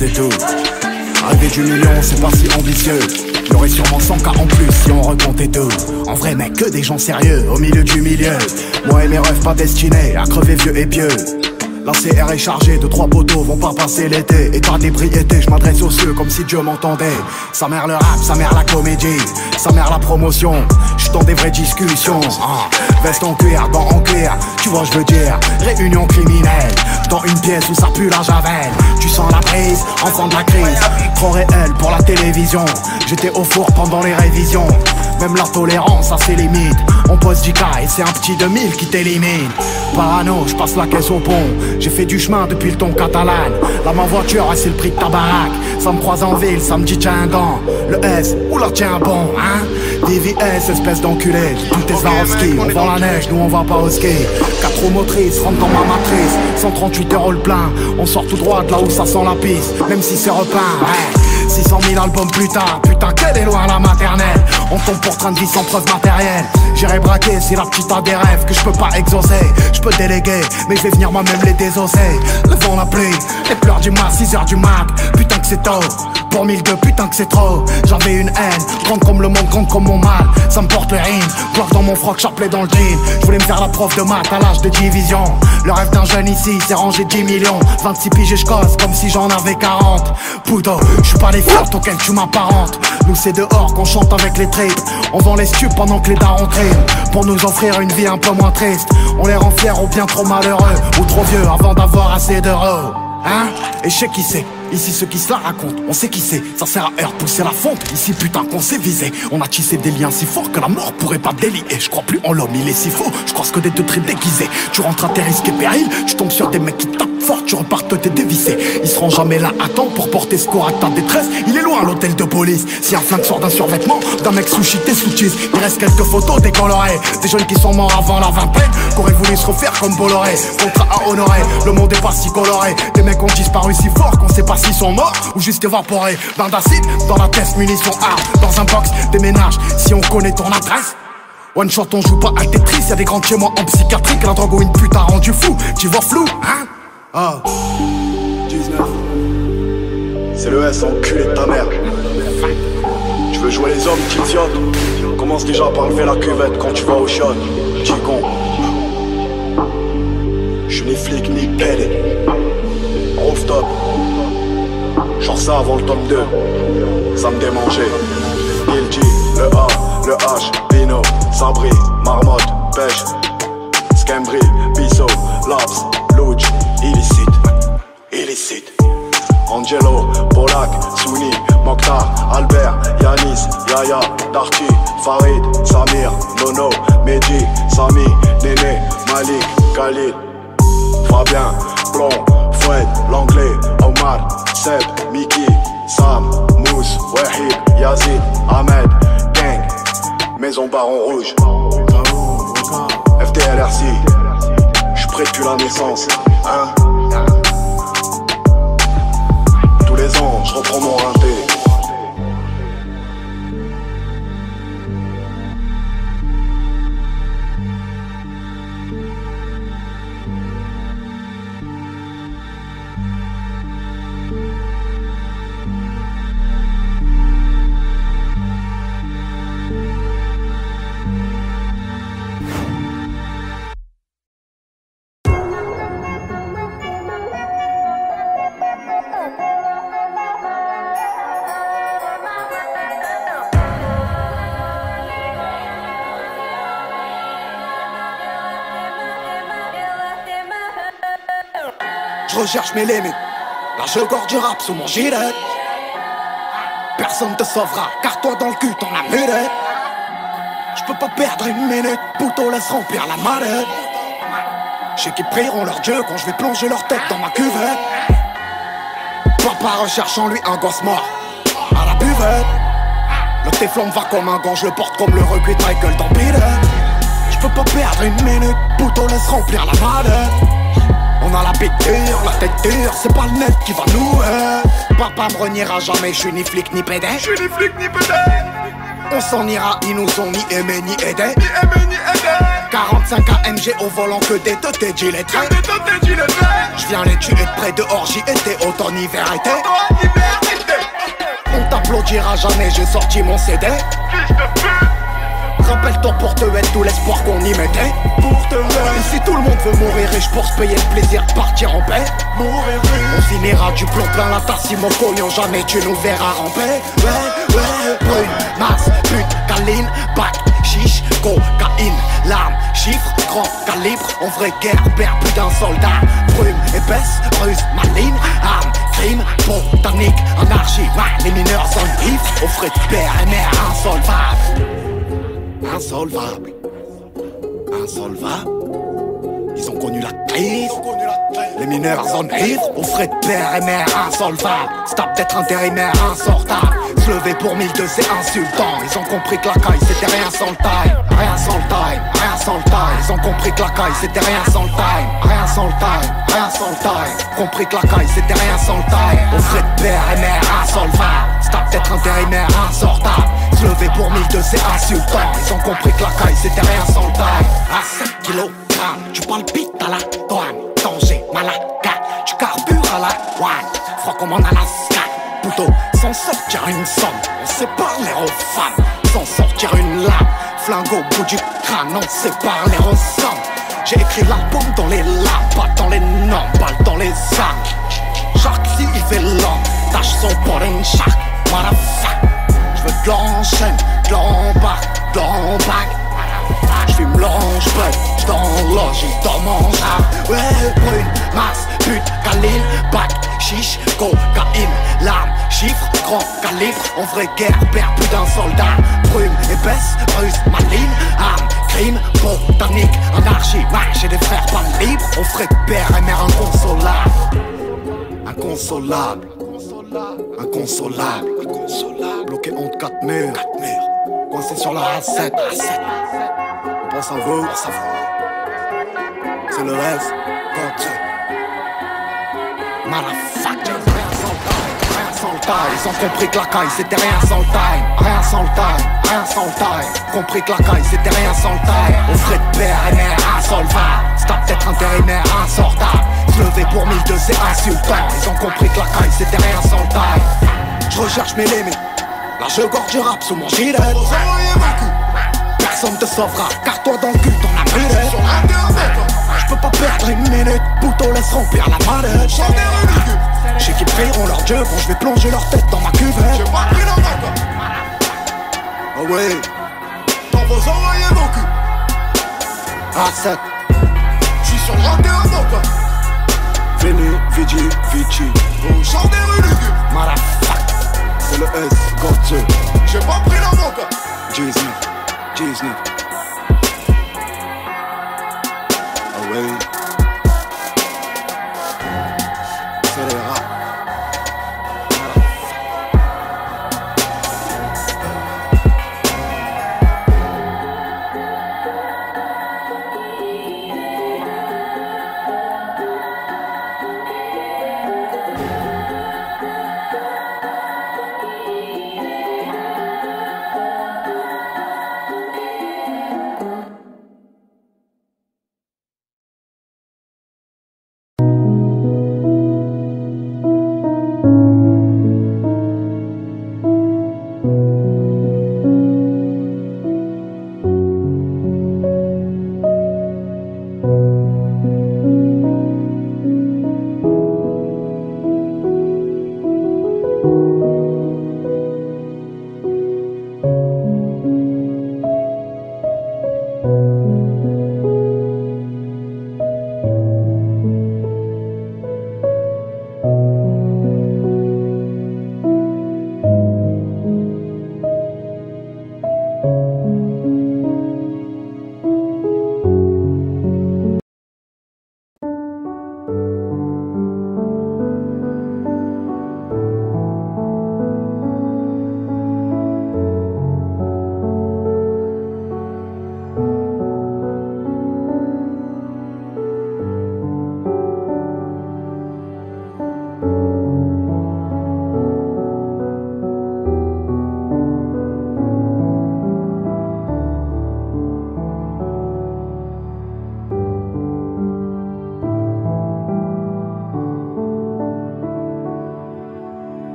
faisait tout. Arriver du million, c'est pas si ambitieux. Y'aurait sûrement 100 cas en plus si on recomptait tout. En vrai mec, que des gens sérieux au milieu du milieu. Moi et mes rêves pas destinés à crever vieux et pieux. La CR est chargée, 2-3 poteaux vont pas passer l'été. État d'ébriété, je m'adresse aux cieux comme si Dieu m'entendait. Sa mère le rap, sa mère la comédie, sa mère la promotion. J'suis dans des vraies discussions. Veste en cuir, dents en cuir, tu vois je veux dire. Réunion criminelle, dans une pièce où ça pue la javel. Tu sens la prise, enfant de la crise. Trop réel pour la télévision. J'étais au four pendant les révisions. Même la tolérance a ses limites. On pose 10K et c'est un petit 2000 qui t'élimine. Parano, je passe la caisse au pont. J'ai fait du chemin depuis le ton catalane. Là ma voiture, c'est le prix de ta baraque. Ça me croise en ville, ça me dit tiens un dent. Le S, oula tiens bon, hein. DVS, espèce d'enculé. Tout est Swarovski, on vend la neige, nous on va pas au ski. 4 roues motrices, rentre dans ma matrice. 138 € le plein, on sort tout droit de là où ça sent la pisse. Même si c'est repeint, ouais. 600 000 albums plus tard, putain qu'elle est loin la maternelle. On tombe pour train de vie sans preuve matérielle. J'irai braquer si la petite a des rêves que je peux pas exaucer. Je peux déléguer, mais je vais venir moi-même les désosser. Le vent, la pluie, les pleurs du mat, 6h du mat. Putain que c'est tôt, pour 1002, putain que c'est trop. J'avais une haine, grande comme le monde, grande comme mon mal. Ça me porte le rime, bloque dans mon froc, chapelet dans le jean. Je voulais me faire la prof de maths à l'âge de division. Le rêve d'un jeune ici, c'est ranger 10 millions. 26 piges et je cause comme si j'en avais 40. Puto, je suis pas les flirts auxquels tu m'apparentes. Nous c'est dehors qu'on chante avec les tripes. On vend les stupes pendant que les darons triment. Pour nous offrir une vie un peu moins triste. On les rend fiers ou bien trop malheureux, ou trop vieux avant d'avoir assez d'euros. Hein? Et je sais qui c'est. Ici ceux qui se la racontent, on sait qui c'est. Ça sert à heure pousser la fonte. Ici putain qu'on s'est visé. On a tissé des liens si forts que la mort pourrait pas délier. Je crois plus en l'homme, il est si faux. Je croise que des deux traits déguisés. Tu rentres à tes risques et périls. Tu tombes sur des mecs qui tapent fort. Tu repartes t'es dévissé. Ils seront jamais là à temps pour porter secours à ta détresse. Il est loin l'hôtel de police. Si un flingue sort d'un survêtement, d'un mec sushi t'es sous cheese. Il reste quelques photos décolorées. Des jeunes qui sont morts avant la vingtaine, qu'auraient voulu se refaire comme Bolloré. Contrat à honorer, le monde est pas si coloré. Des mecs ont disparu si fort qu'on sait pas s'ils sont morts ou juste évaporés. Bain d'acide dans la tête, munitions armes. Dans un box, déménage si on connaît ton adresse. One shot on joue pas à Tetris. Y'a des grands chez moi en psychiatrique. La drogue ou une pute a rendu fou. Tu vois flou, hein? Ah 19. C'est le S enculé de ta mère. Tu veux jouer les hommes, petit idiote? Commence déjà par lever la cuvette quand tu vas au shot. Petit con. J'suis ni flic ni pédé. Rooftop. Genre ça avant le top 2. Ça me démangeait. Guilty, le A, le H, Pino, Sabri, Marmotte, Pêche, Scambri, Bisso, Labs, Louch, illicite. Angelo, Polak, Souni, Mokhtar, Albert, Yanis, Yaya, Darty, Farid, Samir, Nono, Mehdi, Sami, Néné, Malik, Khalid, Fabien, Blond, Foued, Langlais, Omar, Seb, Miki, Sam, Mousse, Wahid, Yazid, Ahmed, Gang, Maison Baron Rouge, FDLRC, j'suis prêt depuis la naissance, hein. Tous les ans, j'reprends mon rinté. Je recherche mes limites. Là je gorge du rap sous mon gilet. Personne te sauvera, car toi dans le cul t'en as mulet. Je peux pas perdre une minute, pouto laisse remplir la mallette. Je sais qu'ils prieront leur dieu quand je vais plonger leur tête dans ma cuvette. Papa recherche en lui un gosse mort à la buvette. Le téflon va comme un gant, je le porte comme le recuit de Michael dans Billet. Je peux pas perdre une minute, pouto laisse remplir la mallette. On a la bite dure, la tête dure, c'est pas le net qui va nous Papa me reniera jamais, je suis ni flic ni pédé. On s'en ira, ils nous ont ni aimé ni aidé. 45 AMG au volant que des teutés gilettés. Je viens les tuer de près de orgie été, automne, hiver, été. On t'applaudira jamais, j'ai sorti mon CD. Rappelle-toi pour te être tout l'espoir qu'on y mettait. Pour te et si tout le monde veut mourir et je pense payer le plaisir de partir en paix. On finira du plomb plein la tasse si mon pognon jamais tu nous verras ramper. Ouais, brune, masse, pute, câline, bac, chiche, cocaïne, larmes, chiffres, grand calibre. En vraie guerre, perd plus d'un soldat. Brume, épaisse, ruse, maligne, arme, crime, botanique, anarchie. Ouais, les mineurs sont vifs, au frais de père et mère insolvable. Insolvable, insolvable. Ils ont connu la crise. Les mineurs en ivres, aux frais de père et mère insolvable. Stop d'être intérimaire insortable. Se lever pour 1002 c'est insultant. Ils ont compris que la caille c'était rien sans le time. Rien sans le time, rien sans le time. Ils ont compris que la caille c'était rien sans le time. Rien sans le time, rien sans le time. Compris que la caille c'était rien sans le time. Aux frais de père et mère insolvable. Stop d'être intérimaire insortable. Se lever pour 1002 c'est insultant. Ils ont compris que la caille c'était rien sans le time. À 7 kilogrammes, tu palpites à la douane. Danger, Malaga, tu carbures à la one. Froid comme en Alaska. Plutôt sans sortir une somme. On sait parler aux femmes. Sans sortir une lame. Flingue au bout du crâne. On sait parler aux hommes. J'ai écrit l'album dans les larmes, pas dans les normes, balle dans les armes. Jacques si il fait l'homme, tâche son bord une chaque. Motherfuck. J'veux de l'enchaîne, de l'embarque, de l'embarque. J'fume l'ange, j'd'enloge, j'y dors mon art. Ouais, brune, masse, pute, câline, bac, chiche, cocaïne, larmes, chiffres, grand calibre. En vraie guerre, perd plus d'un soldat. Brume, épaisse, ruse, maligne, arme, crime, botanique, anarchie. Ouais, j'ai des frères pas libres. On ferait de père et mère inconsolable. Inconsolable. Inconsolable. Bloqué entre 4 murs. Coincé sur la A7. On pense à vous. C'est le S. Contre. Motherfucker. Rien sans le time. Ils ont compris que la caille c'était rien sans le time. Rien sans le time. Rien sans le time. Compris que la caille c'était rien sans le time. On ferait de père et mère insolvable. Stop d'être intérimaire insortable. Se lever pour 1002 c'est insultant. Ils ont compris que la caille c'était rien sans le time. Je recherche mes limites. Là je gorge du rap sous mon gilet. Personne te sauvera, car toi dans le cul t'en as brûlé. Je peux pas perdre une minute, Pouto laisse remplir la manette. J'ai qui prieront leur dieu, bon je vais plonger leur tête dans ma cuvette. Ah ouais, Dans vos oreilles et vos culs. A7, J'suis sur le raté à Moka. Vini, Vigi, Vici. Au chant des rues lugubres. Motherfuck, c'est le S, Gotze. J'ai pas pris la Moka. 19, 19. Ah ouais.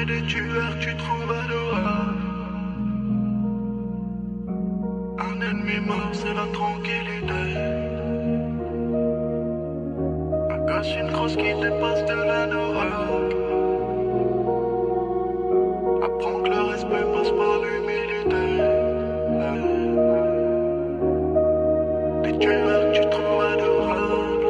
connais des tueurs que tu trouves adorables. Un ennemi mort, c'est la tranquillité. Un gosse, une grosse qui dépasse de l'anorak. Apprends que le respect passe par l'humilité. Des tueurs que tu trouves adorables.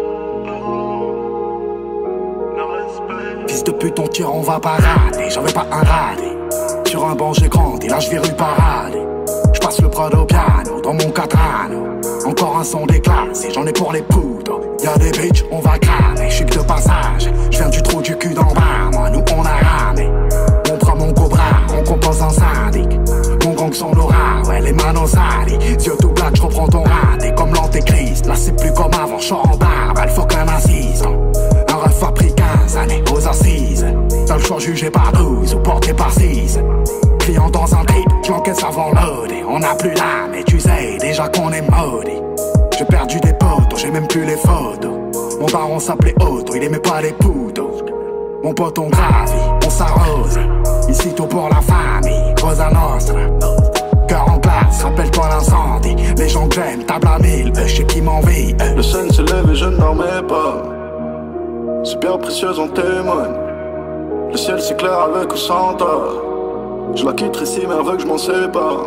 Le respect. Fils de pute, ton tir, on va pas rater. J'en veux pas un raté. Sur un banc, j'ai grandi, là je vais rue parader. J'passe le prod au piano, dans mon Catrano. Encore un son déclassé, j'en ai pour les poudres. Y'a des bitches, on va cramer, j'suis que de passage. J'viens du trou du cul d'en bas, moi, nous on a ramé. Mon bras, mon cobra, on compose un syndic. Mon gang son aura, ouais, les manos salies. Yeux tout black, j'reprends ton raté comme l'antéchrist. Là c'est plus comme avant, j'suis en barbe, elle faut qu'un assistant. Un ref a pris 15 années aux assises. T'as le choix jugé par 12 ou porté par 6. Client dans un trip, j'encaisse avant loadé. On n'a plus l'âme, mais tu sais déjà qu'on est maudit. J'ai perdu des potos, j'ai même plus les photos. Mon baron s'appelait Otto, il aimait pas les poudres. Mon pote on gravit, on s'arrose. Ici tout pour la famille, Cosa Nostra. Cœur en place, rappelle-toi l'incendie. Les gens que j'aime, table à 1000, je sais qui m'envie. Le sun se lève et je ne dormais pas. C'est bien précieuse, on témoigne. Le ciel s'éclaire avec ou sans tort. Je la quitterai ici mais elle veut que je m'en sépare.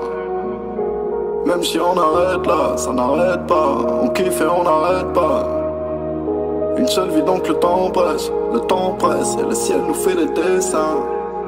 Même si on arrête là, ça n'arrête pas. On kiffe et on n'arrête pas. Une seule vie donc le temps presse et le ciel nous fait des dessins.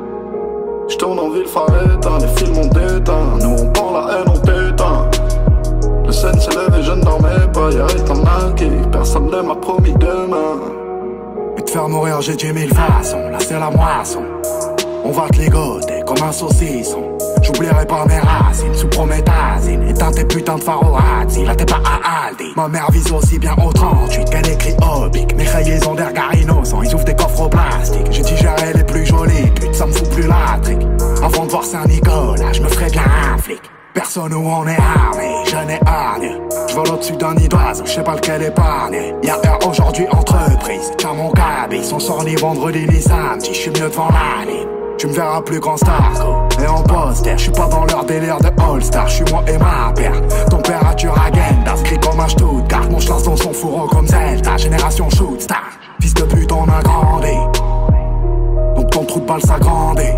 Je tourne en ville phare éteint, les films ont déteint. Nous on prend la haine, on t'éteint. Le sun s'élève et je ne dormais pas. Y'a un qui personne ne m'a promis demain. Et te faire mourir j'ai 10 000 façons, là c'est la moisson. On va te ligoter comme un saucisson. J'oublierai pas mes racines sous prométhazine. Éteins tes putains de pharorazzi, là t'es pas à Aldi. Ma mère vise aussi bien au 38 qu'elle écrit Obic. Mes cahiers ont des regards innocents, ils ouvrent des coffres au plastique. J'ai digéré les plus jolies putes, ça me fout plus la trique. Avant de voir Saint-Nicolas, je me ferais bien un flic. Personne où on est armé, je n'ai hargne. Je vole au-dessus d'un nid d'oiseau, je sais pas lequel épargne. Y'a heure aujourd'hui entreprise, tiens mon cabis. On sort ni vendredi ni samedi, je suis mieux devant la ligne. Tu me verras plus grand Starco et en poster, je suis pas dans leur délire de All-Star. Je suis moi et ma paire, température agenda, inscrit comme un Stuttgart. Mon chlasse dans son fourreau comme Zelda, génération shoot star. Fils de pute on a grandi, donc ton trou de balle s'agrandit.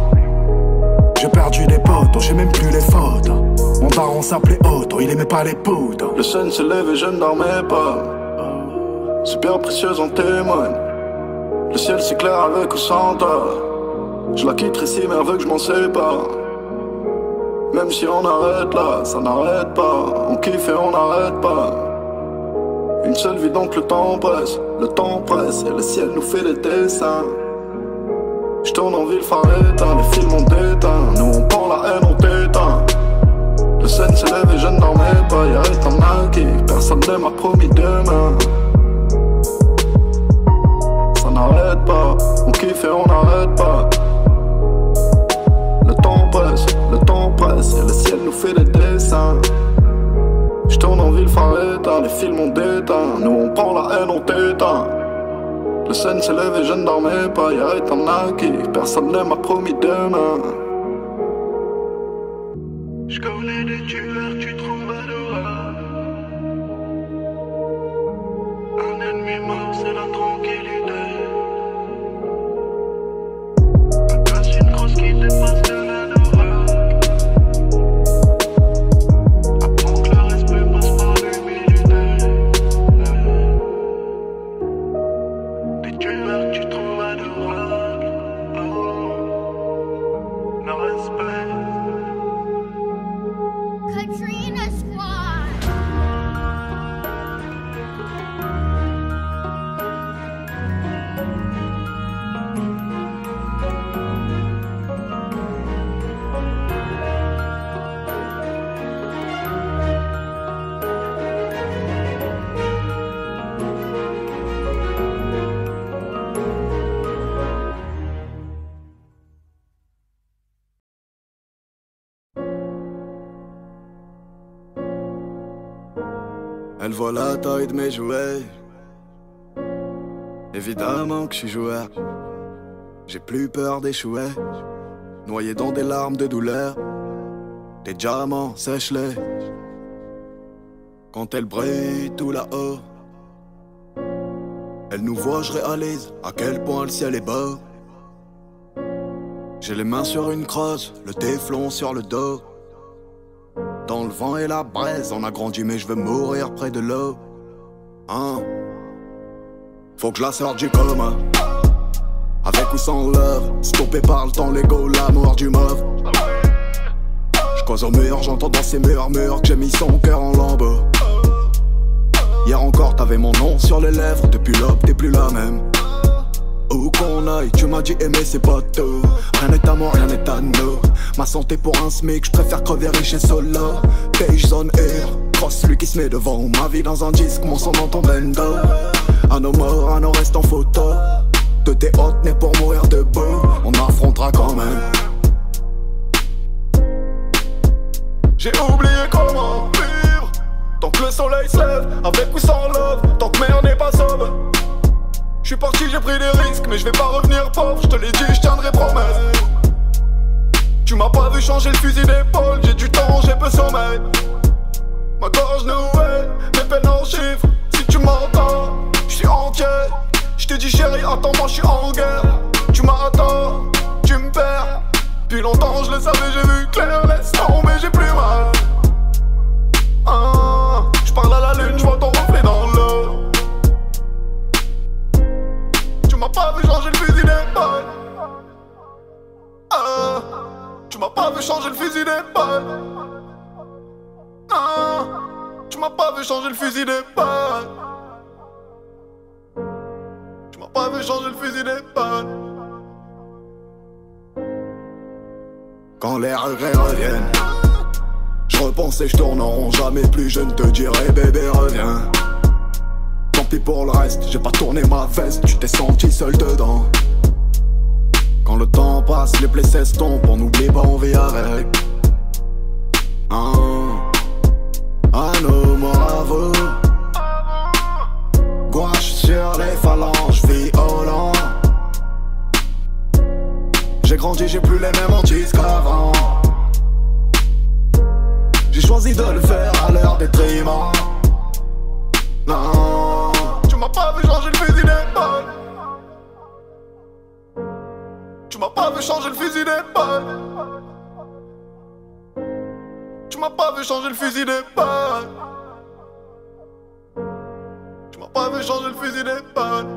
J'ai perdu des potos, j'ai même plus les photos. Mon daron s'appelait Otto, il aimait pas les poudres. Le sun se lève et je ne dormais pas. C'est bien précieuse, on témoigne. Le ciel s'éclaire avec ou sans tort. Je la quitterai ici mais elle veut que je m'en sépare. Même si on arrête là, ça n'arrête pas. On kiffe et on n'arrête pas. Une seule vie donc le temps presse et le ciel nous fait des dessins. Je tourne en ville phare éteint, les films ont déteint. Nous on prend la haine, on t'éteint. Le sun se lève et je ne dormais pas. Y'a un qui personne ne m'a promis demain. Ça n'arrête pas, on kiffe et on n'arrête pas. Le temps presse et le ciel nous fait des dessins. Je tourne en ville phare éteint, les films ont déteint. Nous on prend la haine, on t'éteint. Le sun se lève et je ne dormais pas. Y'a un qui personne ne m'a promis demain. Je connais des tueurs que tu trouves adorables. Un ennemi mort, c'est la tranquillité. Un gosse, une grosse qui dépasse de l'anorak. Apprends que le respect passe par l'humilité. Des tueurs que tu trouves adorables. Le respect. Katrina Squad. Elle voit la taille de mes jouets. Évidemment que je suis joueur. J'ai plus peur d'échouer, noyé dans des larmes de douleur. Tes diamants, sèche-les. Quand elle brille tout là-haut, elle nous voit, je réalise à quel point le ciel est beau. J'ai les mains sur une crosse, le téflon sur le dos. Dans le vent et la braise, on a grandi mais je veux mourir près de l'eau. Hein? Faut que je la sorte du coma, avec ou sans love, stoppé par le temps, l'ego, l'amour du mauve. J'cause au mur, j'entends dans ses murmures que j'ai mis son cœur en lambeaux. Hier encore t'avais mon nom sur les lèvres, depuis l'aube t'es plus la même. Où qu'on aille, tu m'as dit aimer c'est pas tout. Rien n'est à moi, rien n'est à nous. Ma santé pour un SMIC, j'préfère crever riche et solo. Beige zone air, cross celui qui se met devant. Ma vie dans un disque, mon sang dans ton bendo. À nos morts, à nos restes en photo. De tes hôtes nés pour mourir debout. On affrontera quand même. J'ai oublié comment vivre tant que le soleil se lève, avec ou sans love, tant que mer n'est pas sobre. J'suis parti, j'ai pris des risques, mais je vais pas revenir pauvre. Je te l'ai dit, je tiendrai promesse. Tu m'as pas vu changer le fusil d'épaule, j'ai du temps, j'ai peu sommeil. Ma gorge nouée, mes peines en chiffres. Si tu m'entends, j'suis en quête. J'te dis chérie, attends-moi, j'suis en guerre. Tu m'attends, tu me perds. Depuis longtemps, je le savais, j'ai vu clair. Laisse tomber, j'ai plus mal. J'parle à la lune, j'vois ton reflet dans l'eau. Tu m'as pas vu changer le fusil d'épaule. Tu m'as pas vu changer le fusil d'épaule. Tu m'as pas vu changer le fusil d'épaule. Tu m'as pas vu changer le fusil d'épaule. Quand les regrets reviennent, je repense et je tourne en rond. Jamais plus je ne te dirai bébé reviens. Tant pis pour le reste, j'ai pas tourné ma veste. Tu t'es senti seul dedans. Quand le temps passe, les plaies s'estompent. On n'oublie pas, on vit avec. À nos morts à vous. Gouache sur les phalanges, violent. J'ai grandi, j'ai plus les mêmes hantises qu'avant. J'ai choisi de le faire à leur détriment. Non, tu m'as pas vu changer le fusil d'épaule. Tu m'as pas vu changer le fusil d'épaule. Tu m'as pas vu changer le fusil d'épaule. Tu m'as pas vu changer le fusil d'épaule.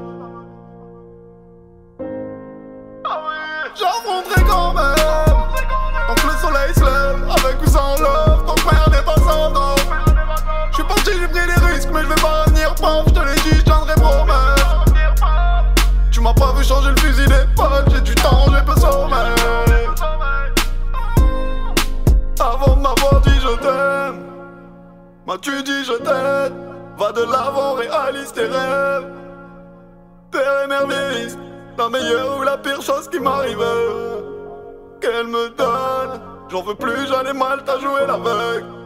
J'affronterai quand même. Tant que le soleil se lève, avec ou sans love, tant que mer n'est pas sans nom. J'suis parti, j'ai pris des risques, mais je vais pas revenir pauvre. J'te l'ai dit, j'tiendrai promesse. Tu m'as pas vu changer le fusil d'épaule. J'ai du temps, j'ai peu sommeil. Avant de m'avoir dit je t'aime, m'as-tu dit je t'aide. Va de l'avant, réalise tes rêves. Père émerveilliste, la meilleure ou la pire chose qui m'arrive, qu'elle me donne. J'en veux plus, j'en ai mal, t'as joué l'aveugle.